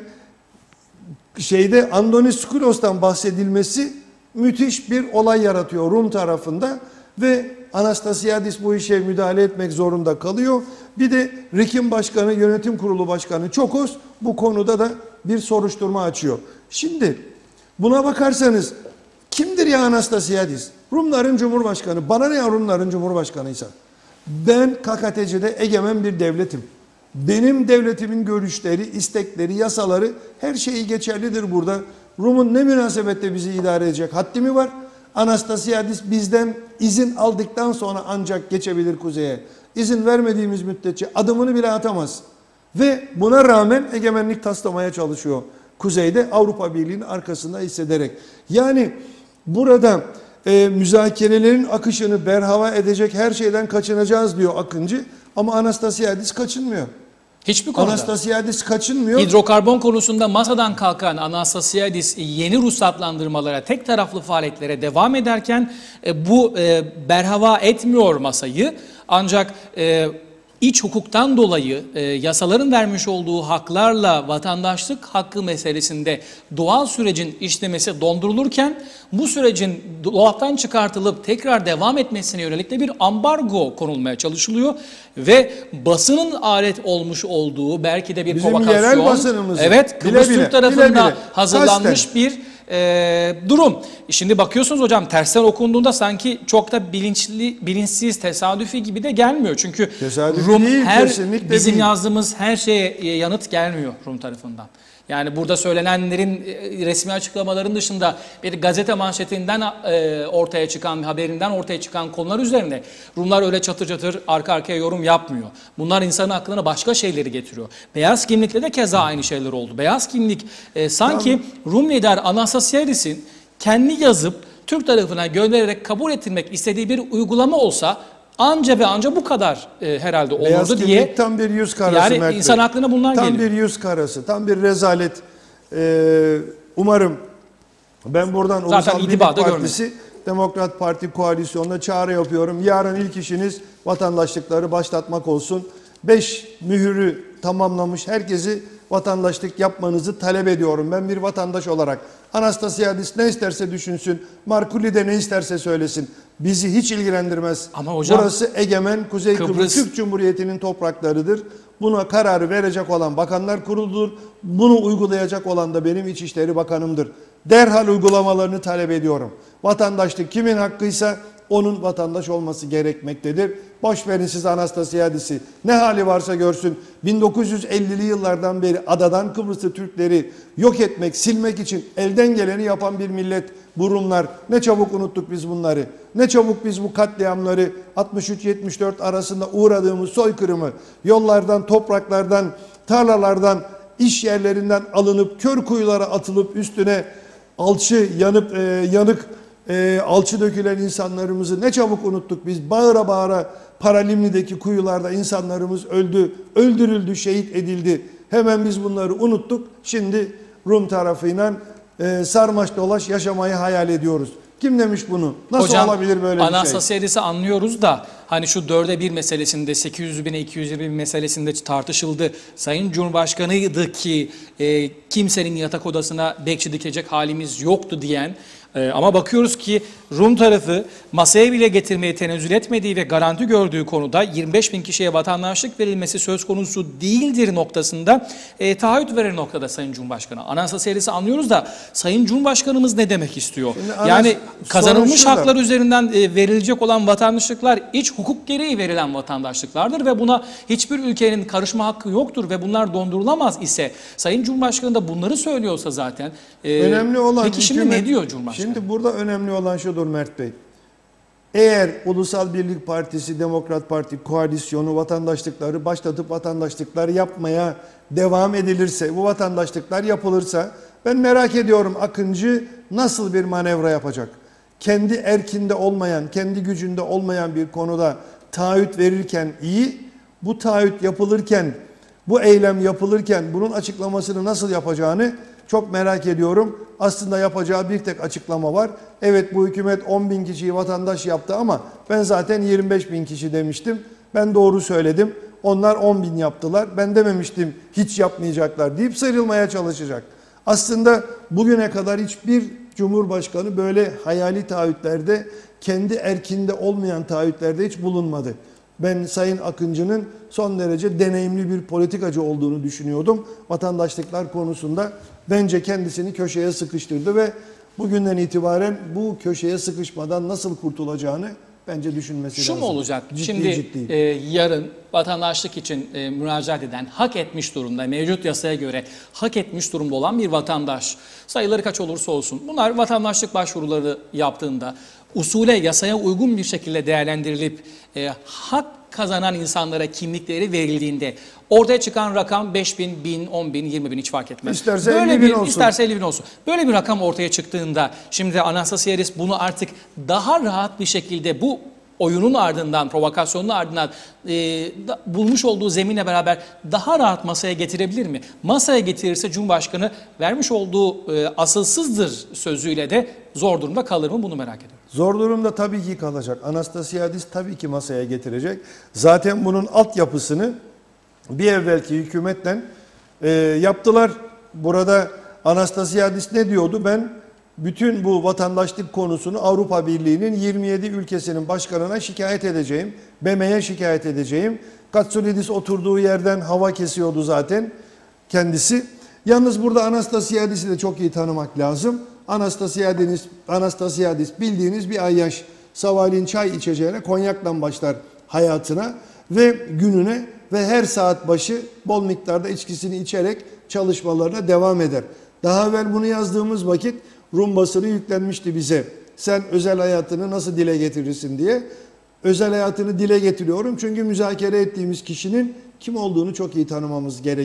şeyde Andonis Skoulos'tan bahsedilmesi müthiş bir olay yaratıyor Rum tarafında ve Anastasiadis bu işe müdahale etmek zorunda kalıyor. Bir de R İ K'in başkanı, yönetim kurulu başkanı Çokos bu konuda da bir soruşturma açıyor. Şimdi buna bakarsanız kimdir ya Anastasiadis? Rumların cumhurbaşkanı. Bana ne ya Rumların cumhurbaşkanıysa? Ben K K T C'de egemen bir devletim. Benim devletimin görüşleri, istekleri, yasaları, her şeyi geçerlidir burada. Rum'un ne münasebetle bizi idare edecek haddi mi var? Anastasiadis bizden izin aldıktan sonra ancak geçebilir kuzeye. İzin vermediğimiz müddetçe adımını bile atamaz. Ve buna rağmen egemenlik taslamaya çalışıyor. Kuzeyde Avrupa Birliği'nin arkasında hissederek. Yani burada e, müzakerelerin akışını berhava edecek her şeyden kaçınacağız diyor Akıncı. Ama Anastasiadis kaçınmıyor. Hiçbir konuda. Anastasiadis kaçınmıyor. Hidrokarbon konusunda masadan kalkan Anastasiadis yeni ruhsatlandırmalara, tek taraflı faaliyetlere devam ederken e, bu e, berhava etmiyor masayı. Ancak e, iç hukuktan dolayı e, yasaların vermiş olduğu haklarla vatandaşlık hakkı meselesinde doğal sürecin işlemesi dondurulurken bu sürecin dolaptan çıkartılıp tekrar devam etmesine yönelik de bir ambargo konulmaya çalışılıyor ve basının alet olmuş olduğu belki de bir Bizim provokasyon. yerel basınımızın. Evet, Bile Kıbrıs bile, Türk tarafında bile bile. hazırlanmış Kasten. bir e, durum. Şimdi bakıyorsunuz hocam, tersten okunduğunda sanki çok da bilinçli, bilinçsiz, tesadüfi gibi de gelmiyor. Çünkü Tesadüfi Rum değil, her kesinlikle bizim değil. yazdığımız her şeye yanıt gelmiyor Rum tarafından. Yani burada söylenenlerin e, resmi açıklamaların dışında bir gazete manşetinden e, ortaya çıkan, haberinden ortaya çıkan konular üzerine Rumlar öyle çatır çatır arka arkaya yorum yapmıyor. Bunlar insanın aklına başka şeyleri getiriyor. Beyaz kimlikle de keza aynı şeyler oldu. Beyaz kimlik e, sanki Rum lider Anastasiadis'in kendi yazıp Türk tarafına göndererek kabul ettirmek istediği bir uygulama olsa anca ve anca bu kadar e, herhalde Beyaz olurdu kimlik diye. tam bir yüz karası Yani Mert Bey. insan aklına bunlar tam geliyor. bir yüz karası, tam bir rezalet. Ee, umarım ben buradan Zaten Ulusal Birlik itibada Partisi, Demokrat Parti koalisyonuna çağrı yapıyorum. Yarın ilk işiniz vatandaşlıkları başlatmak olsun. Beş mühürü tamamlamış herkesi vatandaşlık yapmanızı talep ediyorum. Ben bir vatandaş olarak. Anastasiadis ne isterse düşünsün. Markuli de ne isterse söylesin. Bizi hiç ilgilendirmez. Ama hocam, burası egemen Kuzey Kıbrıs, Kıbrıs Türk Cumhuriyeti'nin topraklarıdır. Buna kararı verecek olan Bakanlar Kurulu'dur. Bunu uygulayacak olan da benim İçişleri Bakanımdır. Derhal uygulamalarını talep ediyorum. Vatandaşlık kimin hakkıysa onun vatandaş olması gerekmektedir. Boş verin siz Anastasiadis'i. Ne hali varsa görsün. bin dokuz yüz ellili yıllardan beri adadan Kıbrıs'ı Türkleri yok etmek, silmek için elden geleni yapan bir millet bu Rumlar. Ne çabuk unuttuk biz bunları. Ne çabuk biz bu katliamları altmış üç yetmiş dört arasında uğradığımız soykırımı yollardan, topraklardan, tarlalardan, iş yerlerinden alınıp kör kuyulara atılıp üstüne alçı yanıp e, yanık e, alçı dökülen insanlarımızı ne çabuk unuttuk biz. Bağıra bağıra Paralimni'deki kuyularda insanlarımız öldü, öldürüldü, şehit edildi. Hemen biz bunları unuttuk. Şimdi Rum tarafıyla e, sarmaş dolaş yaşamayı hayal ediyoruz. Kim demiş bunu? Nasıl Hocam, olabilir böyle bir şey? Anastasiadis'i anlıyoruz da hani şu dörde bir meselesinde, sekiz yüz bine iki yüz yirmi bin meselesinde tartışıldı. Sayın Cumhurbaşkanıydı ki e, kimsenin yatak odasına bekçi dikecek halimiz yoktu diyen. E, ama bakıyoruz ki Rum tarafı masaya bile getirmeye tenezzül etmediği ve garanti gördüğü konuda yirmi beş bin kişiye vatandaşlık verilmesi söz konusu değildir noktasında e, taahhüt veren noktada Sayın Cumhurbaşkanı. Anastasiadis'i anlıyoruz da Sayın Cumhurbaşkanımız ne demek istiyor? Şimdi Yani kazanılmış şurada. haklar üzerinden e, verilecek olan vatandaşlıklar iç hukuk gereği verilen vatandaşlıklardır ve buna hiçbir ülkenin karışma hakkı yoktur ve bunlar dondurulamaz ise Sayın Cumhurbaşkanı da bunları söylüyorsa zaten e, Önemli olan peki şimdi hükümet- ne diyor Cumhurbaşkanı? Şimdi burada önemli olan şudur Mert Bey. Eğer Ulusal Birlik Partisi, Demokrat Parti koalisyonu vatandaşlıkları başlatıp vatandaşlıklar yapmaya devam edilirse, bu vatandaşlıklar yapılırsa ben merak ediyorum Akıncı nasıl bir manevra yapacak? Kendi erkinde olmayan, kendi gücünde olmayan bir konuda taahhüt verirken iyi, bu taahhüt yapılırken, bu eylem yapılırken bunun açıklamasını nasıl yapacağını çok merak ediyorum. Aslında yapacağı bir tek açıklama var. Evet bu hükümet on bin kişiyi vatandaş yaptı ama ben zaten yirmi beş bin kişi demiştim. Ben doğru söyledim. Onlar on bin yaptılar. Ben dememiştim hiç yapmayacaklar deyip sıyrılmaya çalışacak. Aslında bugüne kadar hiçbir cumhurbaşkanı böyle hayali taahhütlerde, kendi erkinde olmayan taahhütlerde hiç bulunmadı. Ben Sayın Akıncı'nın son derece deneyimli bir politikacı olduğunu düşünüyordum. Vatandaşlıklar konusunda bence kendisini köşeye sıkıştırdı ve bugünden itibaren bu köşeye sıkışmadan nasıl kurtulacağını bence düşünmesi Şu lazım. mu olacak? Ciddi Şimdi ciddi. e, yarın vatandaşlık için e, müracaat eden, hak etmiş durumda, mevcut yasaya göre hak etmiş durumda olan bir vatandaş, sayıları kaç olursa olsun, bunlar vatandaşlık başvuruları yaptığında usule, yasaya uygun bir şekilde değerlendirilip e, hak kazanan insanlara kimlikleri verildiğinde ortaya çıkan rakam beş bin, bin, on bin, yirmi bin hiç fark etmez. İsterse Böyle elli bin bir, olsun. İsterse elli bin olsun. Böyle bir rakam ortaya çıktığında şimdi Anastasiadis bunu artık daha rahat bir şekilde bu oyunun ardından, provokasyonun ardından e, da, bulmuş olduğu zeminle beraber daha rahat masaya getirebilir mi? Masaya getirirse Cumhurbaşkanı vermiş olduğu e, asılsızdır sözüyle de zor durumda kalır mı? Bunu merak ediyorum. Zor durumda tabii ki kalacak. Anastasiadis tabii ki masaya getirecek. Zaten bunun altyapısını bir evvelki hükümetle e, yaptılar. Burada Anastasiadis ne diyordu? Ben bütün bu vatandaşlık konusunu Avrupa Birliği'nin yirmi yedi ülkesinin başkanına şikayet edeceğim. B M Y'ye şikayet edeceğim. Katsoulidis oturduğu yerden hava kesiyordu zaten kendisi. Yalnız burada Anastasiadis'i de çok iyi tanımak lazım. Anastasiadis, Anastasiadis bildiğiniz bir ayyaş. Sabahleyin çay içeceğine konyakla başlar hayatına ve gününe ve her saat başı bol miktarda içkisini içerek çalışmalarına devam eder. Daha evvel bunu yazdığımız vakit Rum basını yüklenmişti bize. Sen özel hayatını nasıl dile getirirsin diye. Özel hayatını dile getiriyorum çünkü müzakere ettiğimiz kişinin kim olduğunu çok iyi tanımamız gerekir.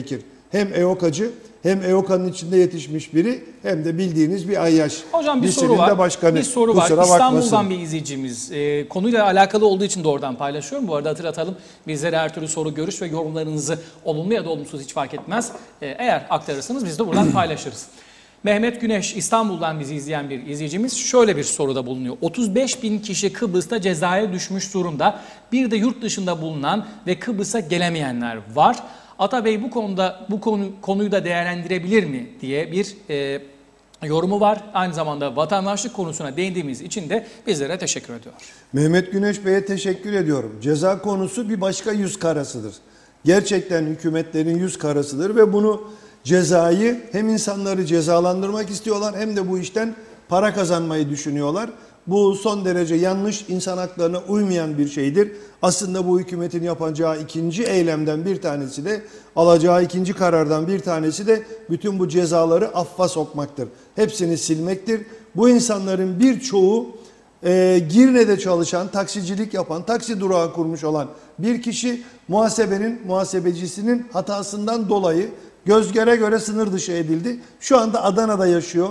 Hem EOKA'cı hem EOKA'nın içinde yetişmiş biri hem de bildiğiniz bir ayyaş. Hocam bir Lisenin soru var. de başkanı. Bir soru var. Kusura İstanbul'dan bakmasın. bir izleyicimiz. E, konuyla alakalı olduğu için doğrudan paylaşıyorum. Bu arada hatırlatalım. Bizlere her türlü soru, görüş ve yorumlarınızı olumlu ya da olumsuz hiç fark etmez. E, eğer aktarırsanız biz de buradan paylaşırız. Mehmet Güneş, İstanbul'dan bizi izleyen bir izleyicimiz şöyle bir soruda bulunuyor. otuz beş bin kişi Kıbrıs'ta cezaya düşmüş durumda. Bir de yurt dışında bulunan ve Kıbrıs'a gelemeyenler var. Atabey bu konuda bu konu, konuyu da değerlendirebilir mi diye bir e, yorumu var. Aynı zamanda vatandaşlık konusuna değindiğimiz için de bizlere teşekkür ediyor. Mehmet Güneş Bey'e teşekkür ediyorum. Ceza konusu bir başka yüz karasıdır. Gerçekten hükümetlerin yüz karasıdır ve bunu cezayı hem insanları cezalandırmak istiyorlar hem de bu işten para kazanmayı düşünüyorlar. Bu son derece yanlış, insan haklarına uymayan bir şeydir. Aslında bu hükümetin yapacağı ikinci eylemden bir tanesi de, alacağı ikinci karardan bir tanesi de bütün bu cezaları affa sokmaktır. Hepsini silmektir. Bu insanların birçoğu e, Girne'de çalışan, taksicilik yapan, taksi durağı kurmuş olan bir kişi muhasebenin, muhasebecisinin hatasından dolayı göz göre göre sınır dışı edildi. Şu anda Adana'da yaşıyor.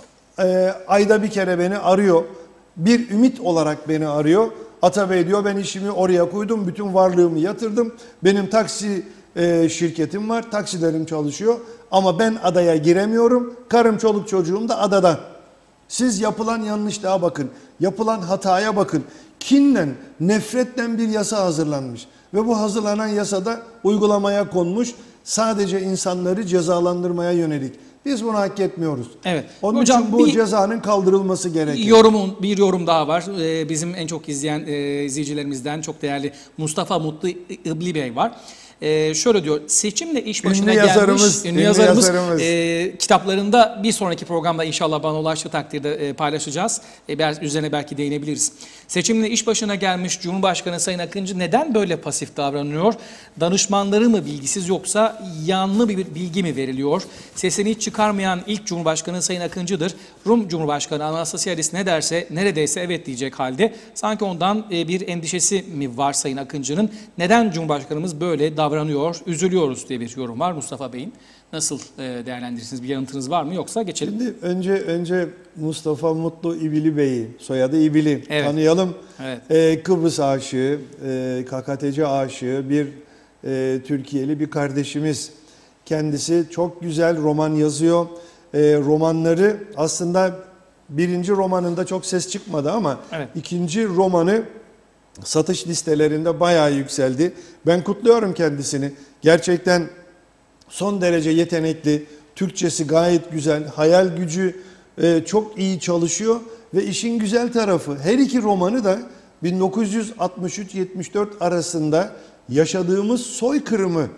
E, ayda bir kere beni arıyor. Bir ümit olarak beni arıyor. Atabey diyor ben işimi oraya koydum. Bütün varlığımı yatırdım. Benim taksi e, şirketim var. Taksilerim çalışıyor. Ama ben adaya giremiyorum. Karım çoluk çocuğum da adada. Siz yapılan yanlışlığa bakın. Yapılan hataya bakın. Kinle, nefretle bir yasa hazırlanmış. Ve bu hazırlanan yasada uygulamaya konmuş. Sadece insanları cezalandırmaya yönelik. Biz bunu hak etmiyoruz. Evet. Onun Hocam, için bu bir- cezanın kaldırılması gerekiyor. Yorumun bir yorum daha var. Ee, bizim en çok izleyen e, izleyicilerimizden çok değerli Mustafa Mutlu İbli Bey var. Ee, şöyle diyor, seçimle iş başına Ünlü gelmiş yazarımız, ünlü ünlü yazarımız, yazarımız. e, kitaplarında bir sonraki programda inşallah bana ulaştığı takdirde e, paylaşacağız. E, bel- üzerine belki değinebiliriz. Seçimle iş başına gelmiş Cumhurbaşkanı Sayın Akıncı neden böyle pasif davranıyor? Danışmanları mı bilgisiz yoksa yanlı bir bilgi mi veriliyor? Sesini hiç çıkarmayan ilk Cumhurbaşkanı Sayın Akıncı'dır. Rum Cumhurbaşkanı Anastasiadis ne derse neredeyse evet diyecek halde. Sanki ondan e, bir endişesi mi var Sayın Akıncı'nın? Neden Cumhurbaşkanımız böyle davranıyor? Üzülüyoruz diye bir yorum var Mustafa Bey'in. Nasıl e, değerlendirirsiniz? Bir yanıtınız var mı yoksa geçelim? Şimdi önce önce Mustafa Mutlu İbili Bey'i, soyadı İbili Evet. tanıyalım. Evet. Ee, Kıbrıs aşığı, e, K K T C aşığı bir e, Türkiye'li bir kardeşimiz. Kendisi çok güzel roman yazıyor. E, romanları aslında birinci romanında çok ses çıkmadı ama Evet. ikinci romanı satış listelerinde bayağı yükseldi. Ben kutluyorum kendisini. Gerçekten son derece yetenekli, Türkçesi gayet güzel, hayal gücü e, çok iyi çalışıyor ve işin güzel tarafı her iki romanı da bin dokuz yüz altmış üç yetmiş dört arasında yaşadığımız soykırımı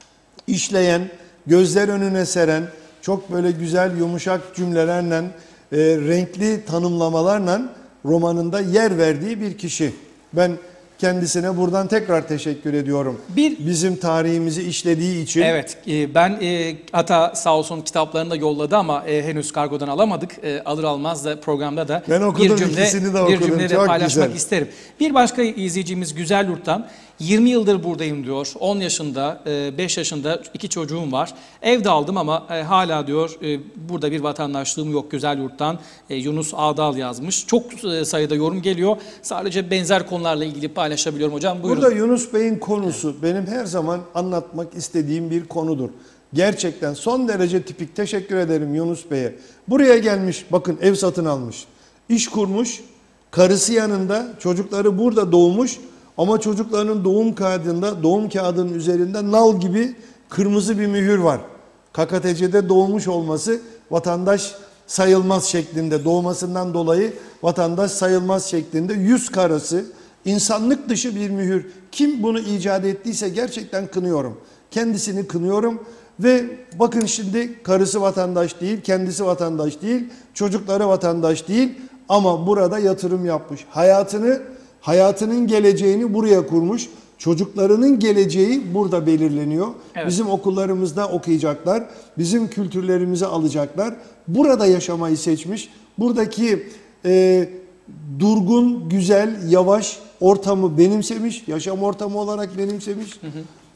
işleyen, gözler önüne seren, çok böyle güzel yumuşak cümlelerle, e, renkli tanımlamalarla romanında yer verdiği bir kişi. Ben kendisine buradan tekrar teşekkür ediyorum. Bir- Bizim tarihimizi işlediği için. Evet, e, ben e, hatta sağ olsun kitaplarını da yolladı ama e, henüz kargodan alamadık. E, alır almaz da programda da Ben okudum, bir cümle, ikisini de bir okudum. cümle de Çok paylaşmak güzel. isterim. Bir başka izleyicimiz Güzel Yurt'tan yirmi yıldır buradayım diyor. on yaşında, e, beş yaşında iki çocuğum var. Evde aldım ama e, hala diyor e, burada bir vatandaşlığım yok. Güzel Yurt'tan e, Yunus Ağdal yazmış. Çok e, sayıda yorum geliyor. Sadece benzer konularla ilgili paylaşabiliyorum hocam. Buyurun. Burada Yunus Bey'in konusu benim her zaman anlatmak istediğim bir konudur. Gerçekten son derece tipik. Teşekkür ederim Yunus Bey'e. Buraya gelmiş, bakın ev satın almış, iş kurmuş, karısı yanında, çocukları burada doğmuş ama çocuklarının doğum kağıdında, doğum kağıdının üzerinde nal gibi kırmızı bir mühür var. K K T C'de doğmuş olması vatandaş sayılmaz şeklinde, doğmasından dolayı vatandaş sayılmaz şeklinde yüz karası, insanlık dışı bir mühür. Kim bunu icat ettiyse gerçekten kınıyorum. Kendisini kınıyorum ve bakın şimdi karısı vatandaş değil, kendisi vatandaş değil, çocukları vatandaş değil ama burada yatırım yapmış. Hayatını, hayatının geleceğini buraya kurmuş. Çocuklarının geleceği burada belirleniyor. Evet. Bizim okullarımızda okuyacaklar, bizim kültürlerimizi alacaklar. Burada yaşamayı seçmiş. Buradaki e, durgun, güzel, yavaş ortamı benimsemiş, yaşam ortamı olarak benimsemiş. Hı hı.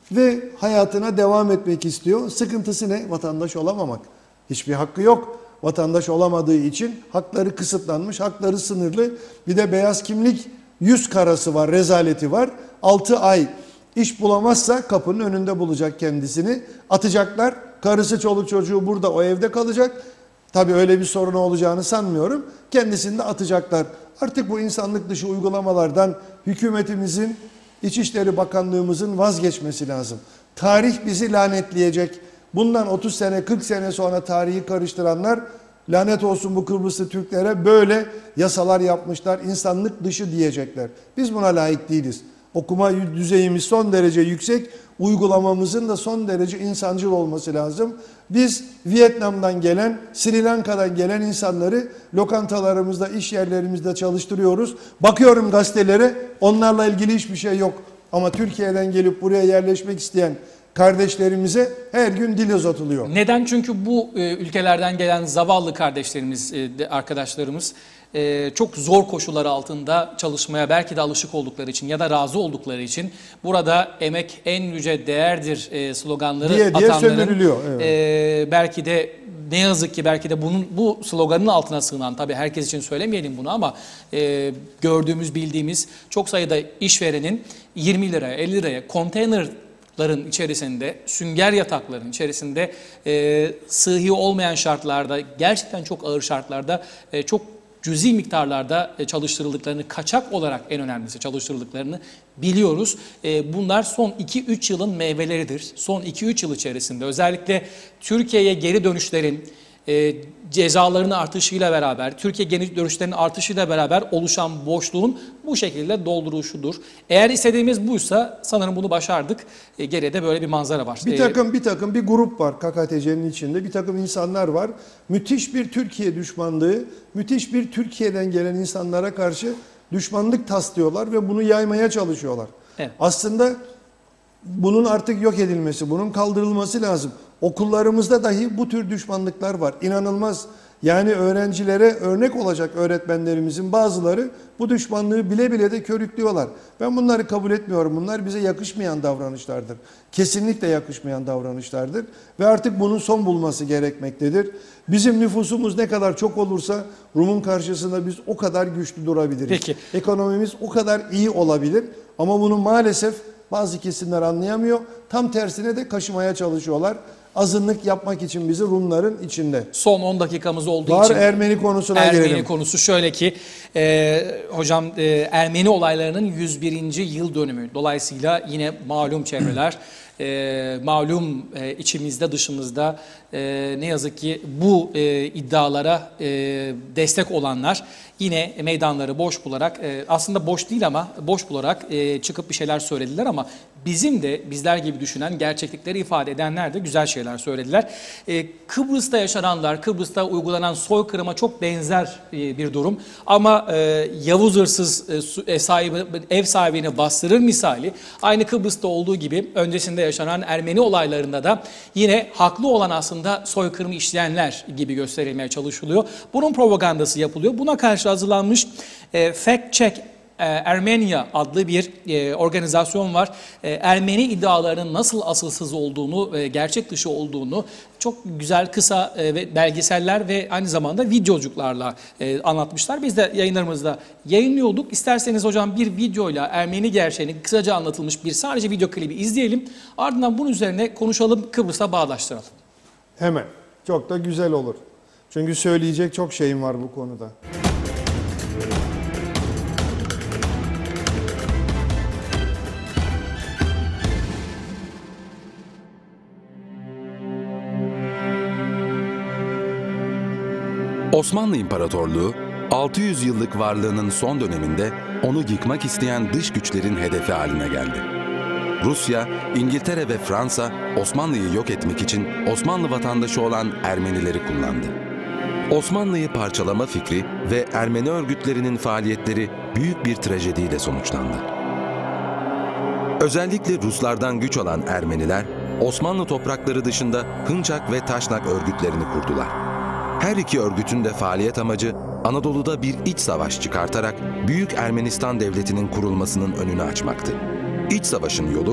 ve hayatına devam etmek istiyor. Sıkıntısı ne? Vatandaş olamamak. Hiçbir hakkı yok. Vatandaş olamadığı için hakları kısıtlanmış, hakları sınırlı. Bir de beyaz kimlik yüz karası var, rezaleti var. altı ay iş bulamazsa kapının önünde bulacak kendisini. Atacaklar. Karısı, çoluk çocuğu burada, o evde kalacak. Tabii öyle bir sorun olacağını sanmıyorum. Kendisini de atacaklar. Artık bu insanlık dışı uygulamalardan hükümetimizin, İçişleri Bakanlığımızın vazgeçmesi lazım. Tarih bizi lanetleyecek. Bundan otuz sene, kırk sene sonra tarihi karıştıranlar, lanet olsun bu Kıbrıslı Türklere, böyle yasalar yapmışlar, insanlık dışı diyecekler. Biz buna layık değiliz. Okuma düzeyimiz son derece yüksek, uygulamamızın da son derece insancıl olması lazım. Biz Vietnam'dan gelen, Sri Lanka'dan gelen insanları lokantalarımızda, iş yerlerimizde çalıştırıyoruz. Bakıyorum gazetelere, onlarla ilgili hiçbir şey yok. Ama Türkiye'den gelip buraya yerleşmek isteyen kardeşlerimize her gün dil uzatılıyor. Neden? Çünkü bu e, ülkelerden gelen zavallı kardeşlerimiz, e, de, arkadaşlarımız e, çok zor koşullar altında çalışmaya belki de alışık oldukları için ya da razı oldukları için burada emek en yüce değerdir e, sloganları diye diye atanların sömürülüyor. Evet. e, belki de ne yazık ki belki de bunun bu sloganın altına sığınan, tabii herkes için söylemeyelim bunu ama e, gördüğümüz, bildiğimiz çok sayıda işverenin yirmi liraya, elli liraya konteyner ların içerisinde, sünger yatakların içerisinde e, sıhhi olmayan şartlarda, gerçekten çok ağır şartlarda, e, çok cüzi miktarlarda e, çalıştırıldıklarını, kaçak olarak en önemlisi çalıştırıldıklarını biliyoruz. E, bunlar son iki üç yılın meyveleridir. Son iki üç yıl içerisinde özellikle Türkiye'ye geri dönüşlerin, E, cezaların artışıyla beraber, Türkiye geri dönüşlerinin artışıyla beraber oluşan boşluğun bu şekilde dolduruşudur. Eğer istediğimiz buysa sanırım bunu başardık. E, geriye de böyle bir manzara var. Bir takım bir takım bir grup var K K T C'nin içinde. Bir takım insanlar var. Müthiş bir Türkiye düşmanlığı, müthiş bir Türkiye'den gelen insanlara karşı düşmanlık taslıyorlar ve bunu yaymaya çalışıyorlar. Evet. Aslında bunun artık yok edilmesi, bunun kaldırılması lazım. Okullarımızda dahi bu tür düşmanlıklar var. İnanılmaz. Yani öğrencilere örnek olacak öğretmenlerimizin bazıları bu düşmanlığı bile bile de körüklüyorlar. Ben bunları kabul etmiyorum. Bunlar bize yakışmayan davranışlardır. Kesinlikle yakışmayan davranışlardır. Ve artık bunun son bulması gerekmektedir. Bizim nüfusumuz ne kadar çok olursa Rum'un karşısında biz o kadar güçlü durabiliriz. Peki. Ekonomimiz o kadar iyi olabilir. Ama bunu maalesef bazı kesimler anlayamıyor. Tam tersine de kaşımaya çalışıyorlar. Azınlık yapmak için bizi Rumların içinde. Son on dakikamız olduğu Var, için Ermeni konusuna Ermeni gelelim. konusu şöyle ki e, hocam e, Ermeni olaylarının yüz birinci yıl dönümü. Dolayısıyla yine malum çevreler, e, malum e, içimizde dışımızda e, ne yazık ki bu e, iddialara e, destek olanlar yine meydanları boş bularak, e, aslında boş değil ama boş bularak e, çıkıp bir şeyler söylediler ama bizim de bizler gibi düşünen, gerçeklikleri ifade edenler de güzel şeyler söylediler. E, Kıbrıs'ta yaşananlar, Kıbrıs'ta uygulanan soykırıma çok benzer e, bir durum. Ama e, Yavuz hırsız e, su- ev, sahibi, ev sahibini bastırır misali, aynı Kıbrıs'ta olduğu gibi öncesinde yaşanan Ermeni olaylarında da yine haklı olan aslında soykırımı işleyenler gibi gösterilmeye çalışılıyor. Bunun propagandası yapılıyor. Buna karşı hazırlanmış e, Fact Check Ermenia adlı bir e, organizasyon var. E, Ermeni iddialarının nasıl asılsız olduğunu, e, gerçek dışı olduğunu çok güzel kısa e, ve belgeseller ve aynı zamanda videocuklarla e, anlatmışlar. Biz de yayınlarımızda yayınlıyorduk. İsterseniz hocam bir videoyla Ermeni gerçeğini kısaca anlatılmış bir sadece video klibi izleyelim. Ardından bunun üzerine konuşalım, Kıbrıs'a bağdaştıralım. Hemen. Çok da güzel olur. Çünkü söyleyecek çok şeyim var bu konuda. Osmanlı İmparatorluğu, altı yüz yıllık varlığının son döneminde onu yıkmak isteyen dış güçlerin hedefi haline geldi. Rusya, İngiltere ve Fransa, Osmanlı'yı yok etmek için Osmanlı vatandaşı olan Ermenileri kullandı. Osmanlı'yı parçalama fikri ve Ermeni örgütlerinin faaliyetleri büyük bir trajediyle sonuçlandı. Özellikle Ruslardan güç alan Ermeniler, Osmanlı toprakları dışında Hınçak ve Taşnak örgütlerini kurdular. Her iki örgütün de faaliyet amacı Anadolu'da bir iç savaş çıkartarak Büyük Ermenistan Devleti'nin kurulmasının önünü açmaktı. İç savaşın yolu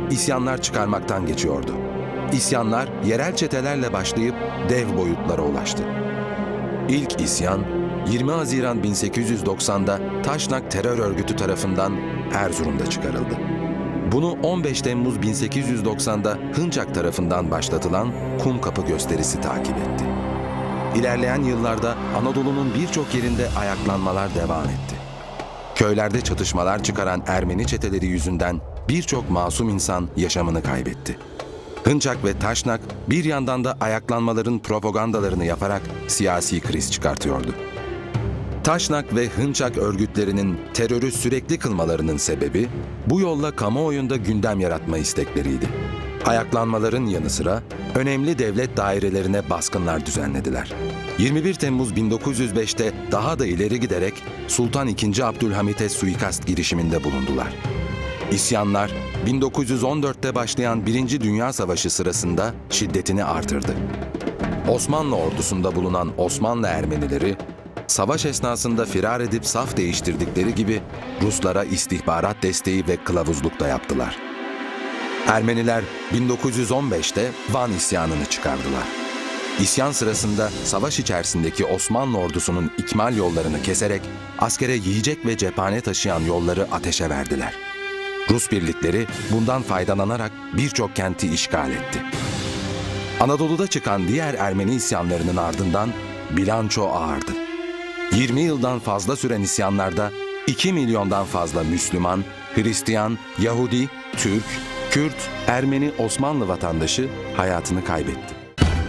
isyanlar çıkarmaktan geçiyordu. İsyanlar yerel çetelerle başlayıp dev boyutlara ulaştı. İlk isyan yirmi Haziran bin sekiz yüz doksan'da Taşnak terör örgütü tarafından Erzurum'da çıkarıldı. Bunu on beş Temmuz bin sekiz yüz doksan'da Hınçak tarafından başlatılan Kumkapı gösterisi takip etti. İlerleyen yıllarda Anadolu'nun birçok yerinde ayaklanmalar devam etti. Köylerde çatışmalar çıkaran Ermeni çeteleri yüzünden birçok masum insan yaşamını kaybetti. Hınçak ve Taşnak bir yandan da ayaklanmaların propagandalarını yaparak siyasi kriz çıkartıyordu. Taşnak ve Hınçak örgütlerinin terörü sürekli kılmalarının sebebi bu yolla kamuoyunda gündem yaratma istekleriydi. Ayaklanmaların yanı sıra önemli devlet dairelerine baskınlar düzenlediler. yirmi bir Temmuz bin dokuz yüz beş'te daha da ileri giderek Sultan ikinci. Abdülhamit'e suikast girişiminde bulundular. İsyanlar bin dokuz yüz on dört'te başlayan Birinci Dünya Savaşı sırasında şiddetini artırdı. Osmanlı ordusunda bulunan Osmanlı Ermenileri, savaş esnasında firar edip saf değiştirdikleri gibi Ruslara istihbarat desteği ve kılavuzluk da yaptılar. Ermeniler bin dokuz yüz on beş'te Van isyanını çıkardılar. İsyan sırasında savaş içerisindeki Osmanlı ordusunun ikmal yollarını keserek askere yiyecek ve cephane taşıyan yolları ateşe verdiler. Rus birlikleri bundan faydalanarak birçok kenti işgal etti. Anadolu'da çıkan diğer Ermeni isyanlarının ardından bilanço ağırdı. yirmi yıldan fazla süren isyanlarda iki milyondan fazla Müslüman, Hristiyan, Yahudi, Türk, Kürt, Ermeni, Osmanlı vatandaşı hayatını kaybetti.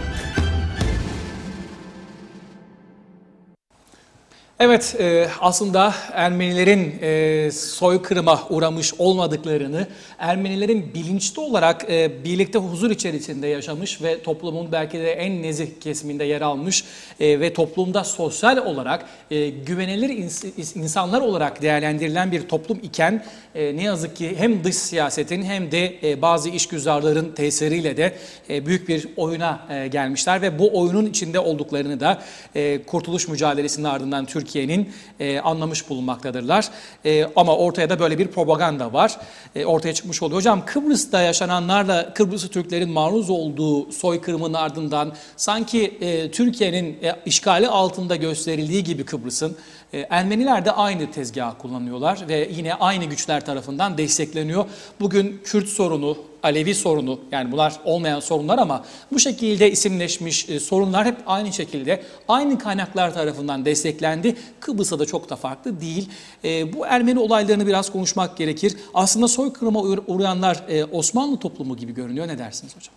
Evet, e, aslında Ermenilerin e, soykırıma uğramış olmadıklarını, Ermenilerin bilinçli olarak e, birlikte huzur içerisinde yaşamış ve toplumun belki de en nezih kesiminde yer almış e, ve toplumda sosyal olarak e, güvenilir ins- insanlar olarak değerlendirilen bir toplum iken e, ne yazık ki hem dış siyasetin hem de e, bazı işgüzarların tesiriyle de e, büyük bir oyuna e, gelmişler ve bu oyunun içinde olduklarını da e, kurtuluş mücadelesinin ardından Türkiye Türkiye'nin e, anlamış bulunmaktadırlar. E, ama ortaya da böyle bir propaganda var. E, ortaya çıkmış oluyor. Hocam, Kıbrıs'ta yaşananlarla Kıbrıslı Türklerin maruz olduğu soykırımın ardından sanki e, Türkiye'nin e, işgali altında gösterildiği gibi Kıbrıs'ın e, Ermeniler de aynı tezgahı kullanıyorlar ve yine aynı güçler tarafından destekleniyor. Bugün Kürt sorunu, Alevi sorunu, yani bunlar olmayan sorunlar ama bu şekilde isimleşmiş e, sorunlar hep aynı şekilde aynı kaynaklar tarafından desteklendi. Kıbrıs'ta da çok da farklı değil. E, bu Ermeni olaylarını biraz konuşmak gerekir. Aslında soykırıma uğrayanlar e, Osmanlı toplumu gibi görünüyor. Ne dersiniz hocam?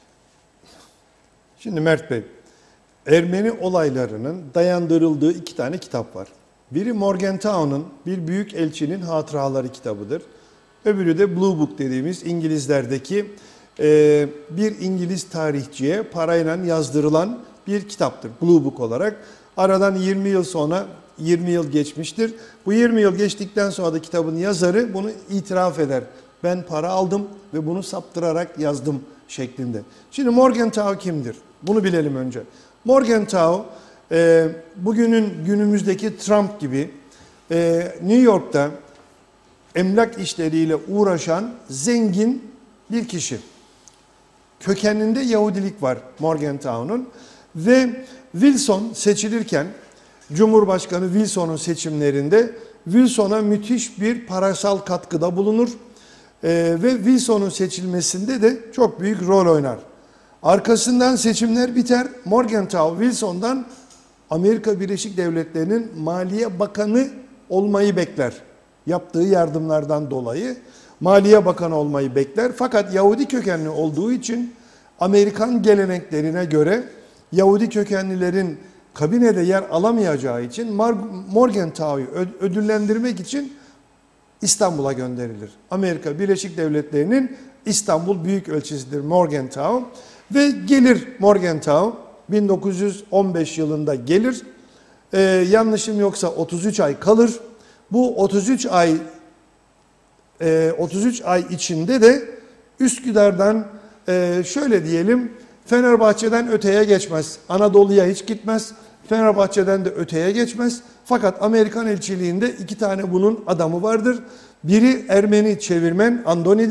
Şimdi Mert Bey, Ermeni olaylarının dayandırıldığı iki tane kitap var. Biri Morgenthau'nun bir büyük elçinin hatıraları kitabıdır. Öbürü de Blue Book dediğimiz İngilizlerdeki e, bir İngiliz tarihçiye parayla yazdırılan bir kitaptır. Blue Book olarak. Aradan yirmi yıl sonra, yirmi yıl geçmiştir. Bu yirmi yıl geçtikten sonra da kitabın yazarı bunu itiraf eder. Ben para aldım ve bunu saptırarak yazdım şeklinde. Şimdi Morgenthau kimdir? Bunu bilelim önce. Morgenthau e, bugünün günümüzdeki Trump gibi e, New York'ta emlak işleriyle uğraşan zengin bir kişi. Kökeninde Yahudilik var Morgenthau'nun ve Wilson seçilirken, Cumhurbaşkanı Wilson'un seçimlerinde Wilson'a müthiş bir parasal katkıda bulunur ee, ve Wilson'un seçilmesinde de çok büyük rol oynar. Arkasından seçimler biter, Morgenthau Wilson'dan Amerika Birleşik Devletleri'nin Maliye Bakanı olmayı bekler. Yaptığı yardımlardan dolayı Maliye Bakanı olmayı bekler. Fakat Yahudi kökenli olduğu için Amerikan geleneklerine göre Yahudi kökenlilerin kabinede yer alamayacağı için Morgenthau'yu ödüllendirmek için İstanbul'a gönderilir. Amerika Birleşik Devletleri'nin İstanbul Büyükelçisidir Morgenthau ve gelir Morgenthau bin dokuz yüz on beş yılında gelir. Ee, yanlışım yoksa otuz üç ay kalır. Bu otuz üç ay e, otuz üç ay içinde de Üsküdar'dan e, şöyle diyelim, Fenerbahçe'den öteye geçmez. Anadolu'ya hiç gitmez. Fenerbahçe'den de öteye geçmez. Fakat Amerikan elçiliğinde iki tane bunun adamı vardır. Biri Ermeni çevirmen Andoni'dir.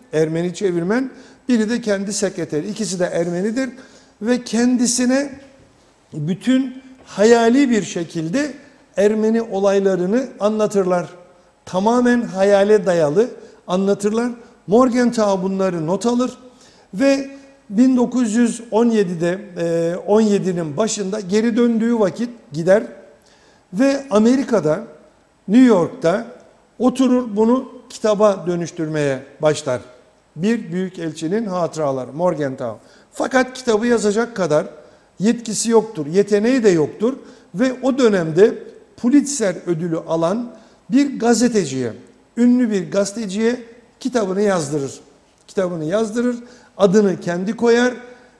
Ermeni çevirmen, biri de kendi sekreteri. İkisi de Ermenidir ve kendisine bütün hayali bir şekilde Ermeni olaylarını anlatırlar. Tamamen hayale dayalı anlatırlar. Morgenthau bunları not alır ve bin dokuz yüz on yedide on yedinin başında geri döndüğü vakit gider ve Amerika'da, New York'ta oturur bunu kitaba dönüştürmeye başlar. Bir büyükelçinin hatıraları, Morgenthau. Fakat kitabı yazacak kadar yetkisi yoktur, yeteneği de yoktur ve o dönemde Pulitzer ödülü alan bir gazeteciye, ünlü bir gazeteciye kitabını yazdırır. Kitabını yazdırır, adını kendi koyar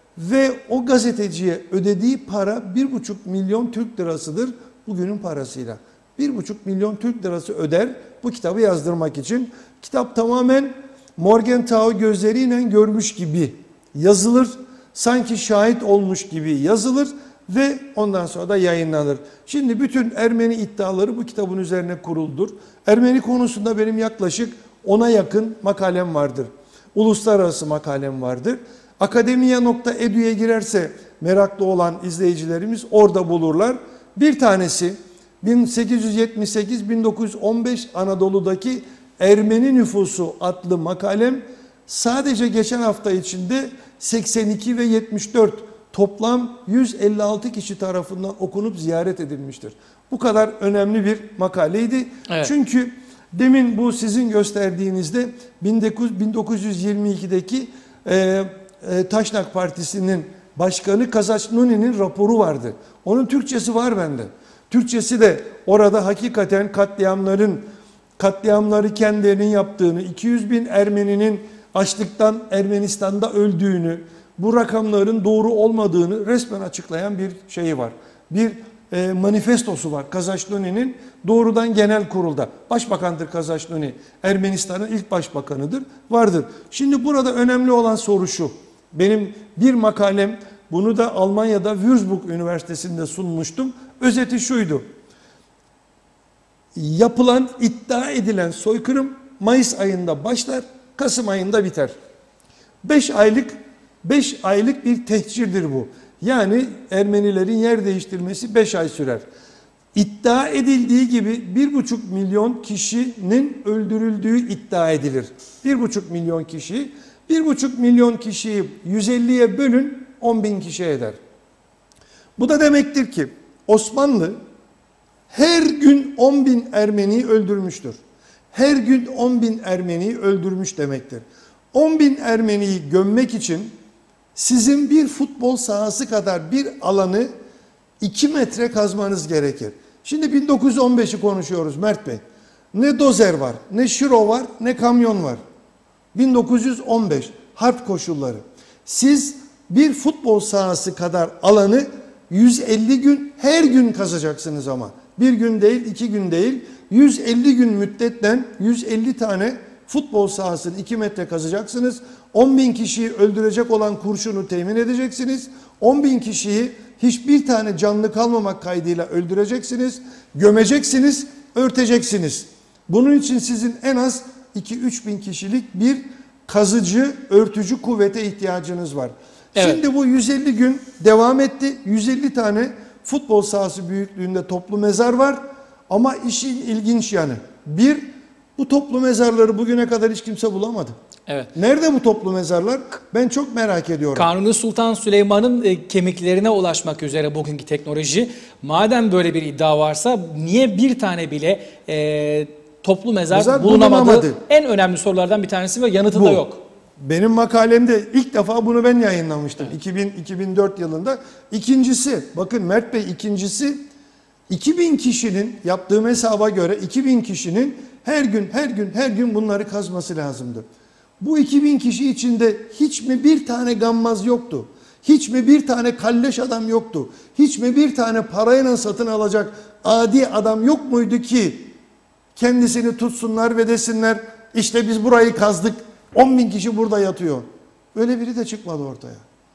ve o gazeteciye ödediği para bir buçuk milyon Türk lirasıdır bugünün parasıyla. Bir buçuk milyon Türk lirası öder bu kitabı yazdırmak için. Kitap tamamen Morgenthau gözleriyle görmüş gibi yazılır. Sanki şahit olmuş gibi yazılır ve ondan sonra da yayınlanır. Şimdi bütün Ermeni iddiaları bu kitabın üzerine kuruldur. Ermeni konusunda benim yaklaşık ona yakın makalem vardır. Uluslararası makalem vardır. akademiya nokta edu'ya girerse meraklı olan izleyicilerimiz orada bulurlar. Bir tanesi bin sekiz yüz yetmiş sekiz bin dokuz yüz on beş Anadolu'daki Ermeni nüfusu adlı makalem sadece geçen hafta içinde seksen iki ve yetmiş dört toplam yüz elli altı kişi tarafından okunup ziyaret edilmiştir. Bu kadar önemli bir makaleydi. Evet. Çünkü demin bu sizin gösterdiğinizde bin dokuz yüz yirmi ikideki e, e, Taşnak Partisi'nin başkanı Kazasnuni'nin raporu vardı. Onun Türkçesi var bende. Türkçesi de orada hakikaten katliamların katliamları kendilerinin yaptığını, iki yüz bin Ermeninin açlıktan Ermenistan'da öldüğünü, bu rakamların doğru olmadığını resmen açıklayan bir şeyi var. Bir e, manifestosu var Kazasnuni'nin doğrudan genel kurulda. Başbakandır Kazasnuni, Ermenistan'ın ilk başbakanıdır, vardır. Şimdi burada önemli olan soru şu. Benim bir makalem, bunu da Almanya'da Würzburg Üniversitesi'nde sunmuştum. Özeti şuydu. Yapılan, iddia edilen soykırım Mayıs ayında başlar, Kasım ayında biter. beş aylık beş aylık bir tehcirdir bu. Yani Ermenilerin yer değiştirmesi beş ay sürer. İddia edildiği gibi bir buçuk milyon kişinin öldürüldüğü iddia edilir. bir buçuk milyon kişi, bir buçuk milyon kişiyi yüz elliye bölün on bin kişi eder. Bu da demektir ki Osmanlı her gün on bin Ermeniyi öldürmüştür. Her gün on bin Ermeniyi öldürmüş demektir. on bin Ermeniyi gömmek için sizin bir futbol sahası kadar bir alanı iki metre kazmanız gerekir. Şimdi bin dokuz yüz on beşi konuşuyoruz Mert Bey. Ne dozer var, ne şiro var, ne kamyon var. bin dokuz yüz on beş harp koşulları. Siz bir futbol sahası kadar alanı yüz elli gün her gün kazacaksınız ama. Bir gün değil, iki gün değil. yüz elli gün müddetten yüz elli tane futbol sahasını iki metre kazacaksınız. on bin kişiyi öldürecek olan kurşunu temin edeceksiniz. on bin kişiyi hiçbir tane canlı kalmamak kaydıyla öldüreceksiniz. Gömeceksiniz, örteceksiniz. Bunun için sizin en az iki üç bin kişilik bir kazıcı, örtücü kuvvete ihtiyacınız var. Evet. Şimdi bu yüz elli gün devam etti. yüz elli tane futbol sahası büyüklüğünde toplu mezar var. Ama işin ilginç yanı. Bir, bu toplu mezarları bugüne kadar hiç kimse bulamadı. Evet. Nerede bu toplu mezarlar? Ben çok merak ediyorum. Kanuni Sultan Süleyman'ın e, kemiklerine ulaşmak üzere bugünkü teknoloji. Madem böyle bir iddia varsa niye bir tane bile e, toplu mezar, mezar bulunamadı? bulunamadı? En önemli sorulardan bir tanesi ve yanıtı da yok. Benim makalemde ilk defa bunu ben yayınlamıştım. Evet. iki bin iki bin dört yılında. İkincisi, bakın Mert Bey, ikincisi iki bin kişinin yaptığım hesaba göre iki bin kişinin her gün her gün her gün bunları kazması lazımdı. Bu iki bin kişi içinde hiç mi bir tane gammaz yoktu? Hiç mi bir tane kalleş adam yoktu? Hiç mi bir tane parayla satın alacak adi adam yok muydu ki kendisini tutsunlar ve desinler işte biz burayı kazdık, on bin kişi burada yatıyor. Öyle biri de çıkmadı ortaya.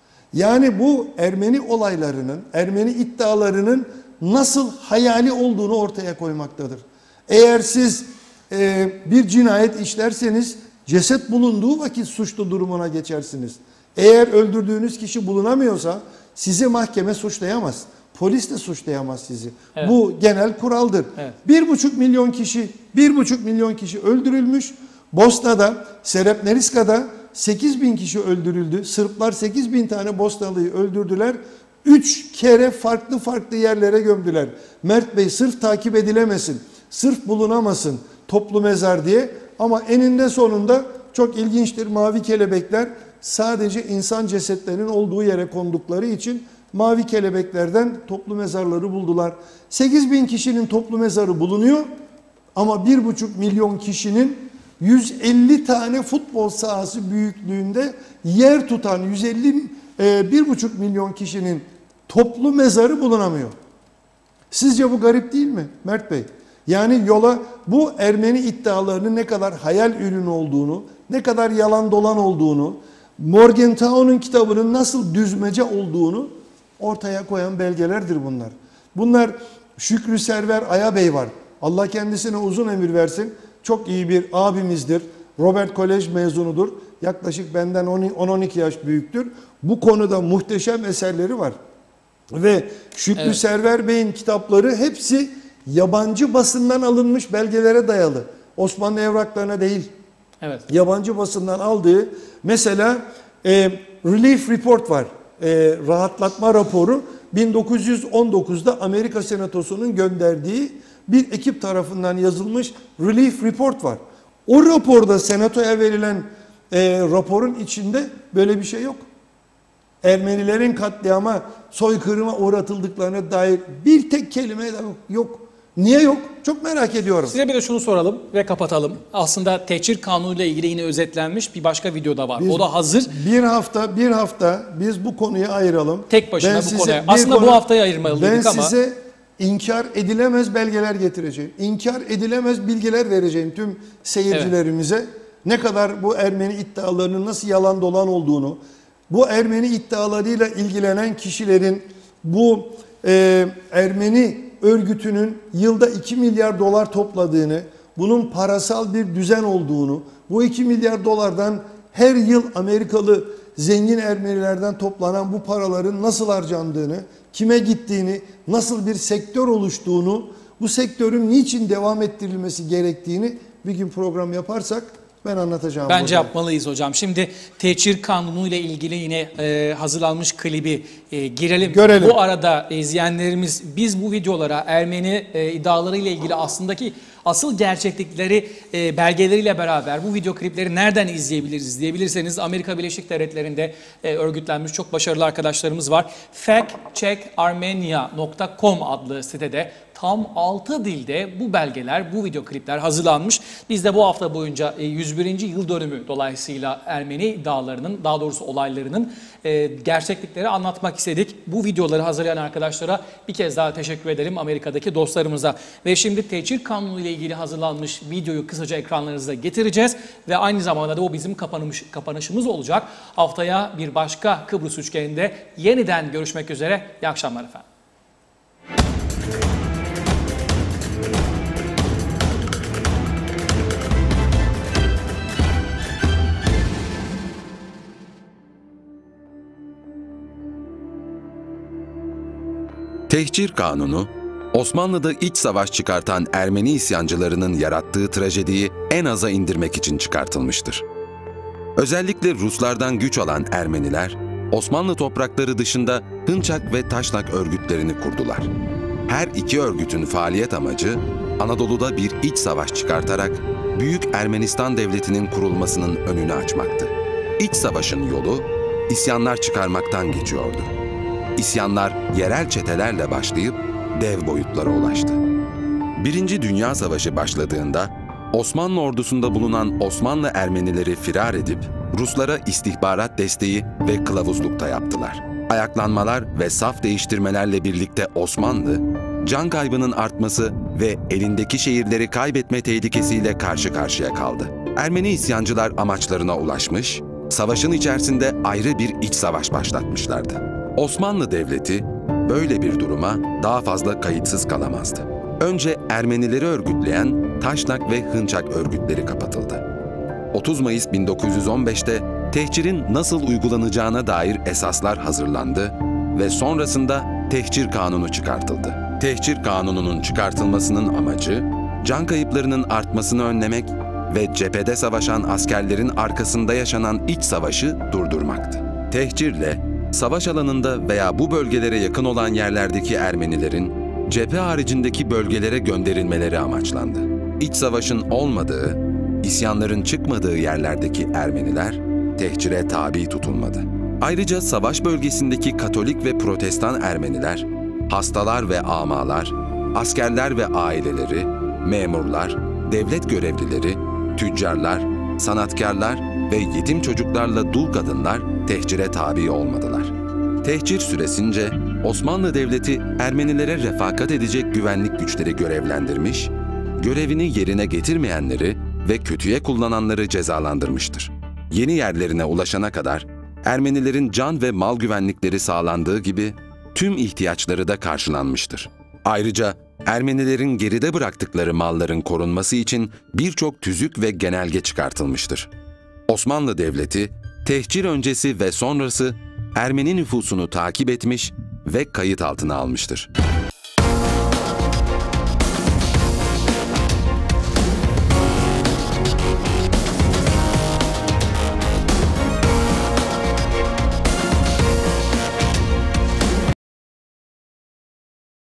Yani bu Ermeni olaylarının, Ermeni iddialarının nasıl hayali olduğunu ortaya koymaktadır. Eğer siz e, bir cinayet işlerseniz Ceset bulunduğu vakit suçlu durumuna geçersiniz. Eğer öldürdüğünüz kişi bulunamıyorsa sizi mahkeme suçlayamaz. Polis de suçlayamaz sizi. Evet. Bu genel kuraldır. Evet. Bir buçuk milyon kişi, bir buçuk milyon kişi öldürülmüş. Bosna'da, Srebrenica'da sekiz bin kişi öldürüldü. Sırplar sekiz bin tane Bosnalı'yı öldürdüler. Üç kere farklı farklı yerlere gömdüler. Mert Bey sırf takip edilemesin, sırf bulunamasın toplu mezar diye. Ama eninde sonunda çok ilginçtir, mavi kelebekler sadece insan cesetlerinin olduğu yere kondukları için mavi kelebeklerden toplu mezarları buldular. sekiz bin kişinin toplu mezarı bulunuyor ama bir buçuk milyon kişinin yüz elli tane futbol sahası büyüklüğünde yer tutan yüz elli bir buçuk milyon kişinin toplu mezarı bulunamıyor. Sizce bu garip değil mi Mert Bey? Yani yola bu Ermeni iddialarının ne kadar hayal ürünü olduğunu, ne kadar yalan dolan olduğunu, Morgenthau'nun kitabının nasıl düzmece olduğunu ortaya koyan belgelerdir bunlar. Bunlar Şükrü Server Ayabey var. Allah kendisine uzun ömür versin. Çok iyi bir abimizdir. Robert Kolej mezunudur. Yaklaşık benden on on iki yaş büyüktür. Bu konuda muhteşem eserleri var. Ve Şükrü evet. Server Bey'in kitapları hepsi yabancı basından alınmış belgelere dayalı. Osmanlı evraklarına değil. Evet. Yabancı basından aldığı mesela e, Relief Report var. E, rahatlatma raporu bin dokuz yüz on dokuzda Amerika Senatosu'nun gönderdiği bir ekip tarafından yazılmış Relief Report var. O raporda Senato'ya verilen e, raporun içinde böyle bir şey yok. Ermenilerin katliama, soykırıma uğratıldıklarına dair bir tek kelime de yok. Niye yok? Çok merak ediyorum. Size bir de şunu soralım ve kapatalım. Aslında tehcir kanunu ile ilgili yine özetlenmiş bir başka video da var. Biz o da hazır. Bir hafta, bir hafta biz bu konuyu ayıralım. Tek başına Ben bu size konuya. bir Aslında konu- bu haftaya ayırmalıydık ben ama. Ben size inkar edilemez belgeler getireceğim. İnkar edilemez bilgiler vereceğim tüm seyircilerimize. Evet. Ne kadar bu Ermeni iddialarının nasıl yalan dolan olduğunu, bu Ermeni iddialarıyla ilgilenen kişilerin bu e, Ermeni örgütünün yılda iki milyar dolar topladığını, bunun parasal bir düzen olduğunu, bu iki milyar dolardan her yıl Amerikalı zengin Ermenilerden toplanan bu paraların nasıl harcandığını, kime gittiğini, nasıl bir sektör oluştuğunu, bu sektörün niçin devam ettirilmesi gerektiğini bir gün program yaparsak ben anlatacağım. Bence burada. yapmalıyız hocam. Şimdi tehcir kanunu ile ilgili yine e, hazırlanmış klibi e, girelim. Görelim. Bu arada izleyenlerimiz biz bu videolara Ermeni e, iddiaları ile ilgili aslındaki asıl gerçeklikleri e, belgeleriyle beraber bu video klipleri nereden izleyebiliriz? İzleyebilirseniz Amerika Birleşik Devletleri'nde e, örgütlenmiş çok başarılı arkadaşlarımız var. fact check armenia nokta com adlı sitede tam altı dilde bu belgeler, bu video klipler hazırlanmış. Biz de bu hafta boyunca yüz birinci yıl dönümü dolayısıyla Ermeni iddialarının, daha doğrusu olaylarının e, gerçeklikleri anlatmak istedik. Bu videoları hazırlayan arkadaşlara bir kez daha teşekkür edelim, Amerika'daki dostlarımıza. Ve şimdi tehcir kanunu ile ilgili hazırlanmış videoyu kısaca ekranlarınıza getireceğiz. Ve aynı zamanda da o bizim kapanış, kapanışımız olacak. Haftaya bir başka Kıbrıs Üçgeni'nde yeniden görüşmek üzere. İyi akşamlar efendim. Tehcir Kanunu, Osmanlı'da iç savaş çıkartan Ermeni isyancılarının yarattığı trajediyi en aza indirmek için çıkartılmıştır. Özellikle Ruslardan güç alan Ermeniler, Osmanlı toprakları dışında Hınçak ve Taşnak örgütlerini kurdular. Her iki örgütün faaliyet amacı, Anadolu'da bir iç savaş çıkartarak Büyük Ermenistan Devleti'nin kurulmasının önünü açmaktı. İç savaşın yolu, isyanlar çıkarmaktan geçiyordu. İsyanlar yerel çetelerle başlayıp dev boyutlara ulaştı. Birinci Dünya Savaşı başladığında Osmanlı ordusunda bulunan Osmanlı Ermenileri firar edip Ruslara istihbarat desteği ve kılavuzlukta yaptılar. Ayaklanmalar ve saf değiştirmelerle birlikte Osmanlı, can kaybının artması ve elindeki şehirleri kaybetme tehlikesiyle karşı karşıya kaldı. Ermeni isyancılar amaçlarına ulaşmış, savaşın içerisinde ayrı bir iç savaş başlatmışlardı. Osmanlı Devleti böyle bir duruma daha fazla kayıtsız kalamazdı. Önce Ermenileri örgütleyen Taşnak ve Hınçak örgütleri kapatıldı. otuz Mayıs bin dokuz yüz on beşte tehcirin nasıl uygulanacağına dair esaslar hazırlandı ve sonrasında Tehcir Kanunu çıkartıldı. Tehcir Kanunu'nun çıkartılmasının amacı, can kayıplarının artmasını önlemek ve cephede savaşan askerlerin arkasında yaşanan iç savaşı durdurmaktı. Tehcirle, savaş alanında veya bu bölgelere yakın olan yerlerdeki Ermenilerin cephe haricindeki bölgelere gönderilmeleri amaçlandı. İç savaşın olmadığı, isyanların çıkmadığı yerlerdeki Ermeniler tehcire tabi tutulmadı. Ayrıca savaş bölgesindeki Katolik ve Protestan Ermeniler, hastalar ve amalar, askerler ve aileleri, memurlar, devlet görevlileri, tüccarlar, sanatkarlar ve yetim çocuklarla dul kadınlar tehcire tabi olmadılar. Tehcir süresince Osmanlı Devleti Ermenilere refakat edecek güvenlik güçleri görevlendirmiş, görevini yerine getirmeyenleri ve kötüye kullananları cezalandırmıştır. Yeni yerlerine ulaşana kadar Ermenilerin can ve mal güvenlikleri sağlandığı gibi tüm ihtiyaçları da karşılanmıştır. Ayrıca Ermenilerin geride bıraktıkları malların korunması için birçok tüzük ve genelge çıkartılmıştır. Osmanlı Devleti, tehcir öncesi ve sonrası Ermeni nüfusunu takip etmiş ve kayıt altına almıştır.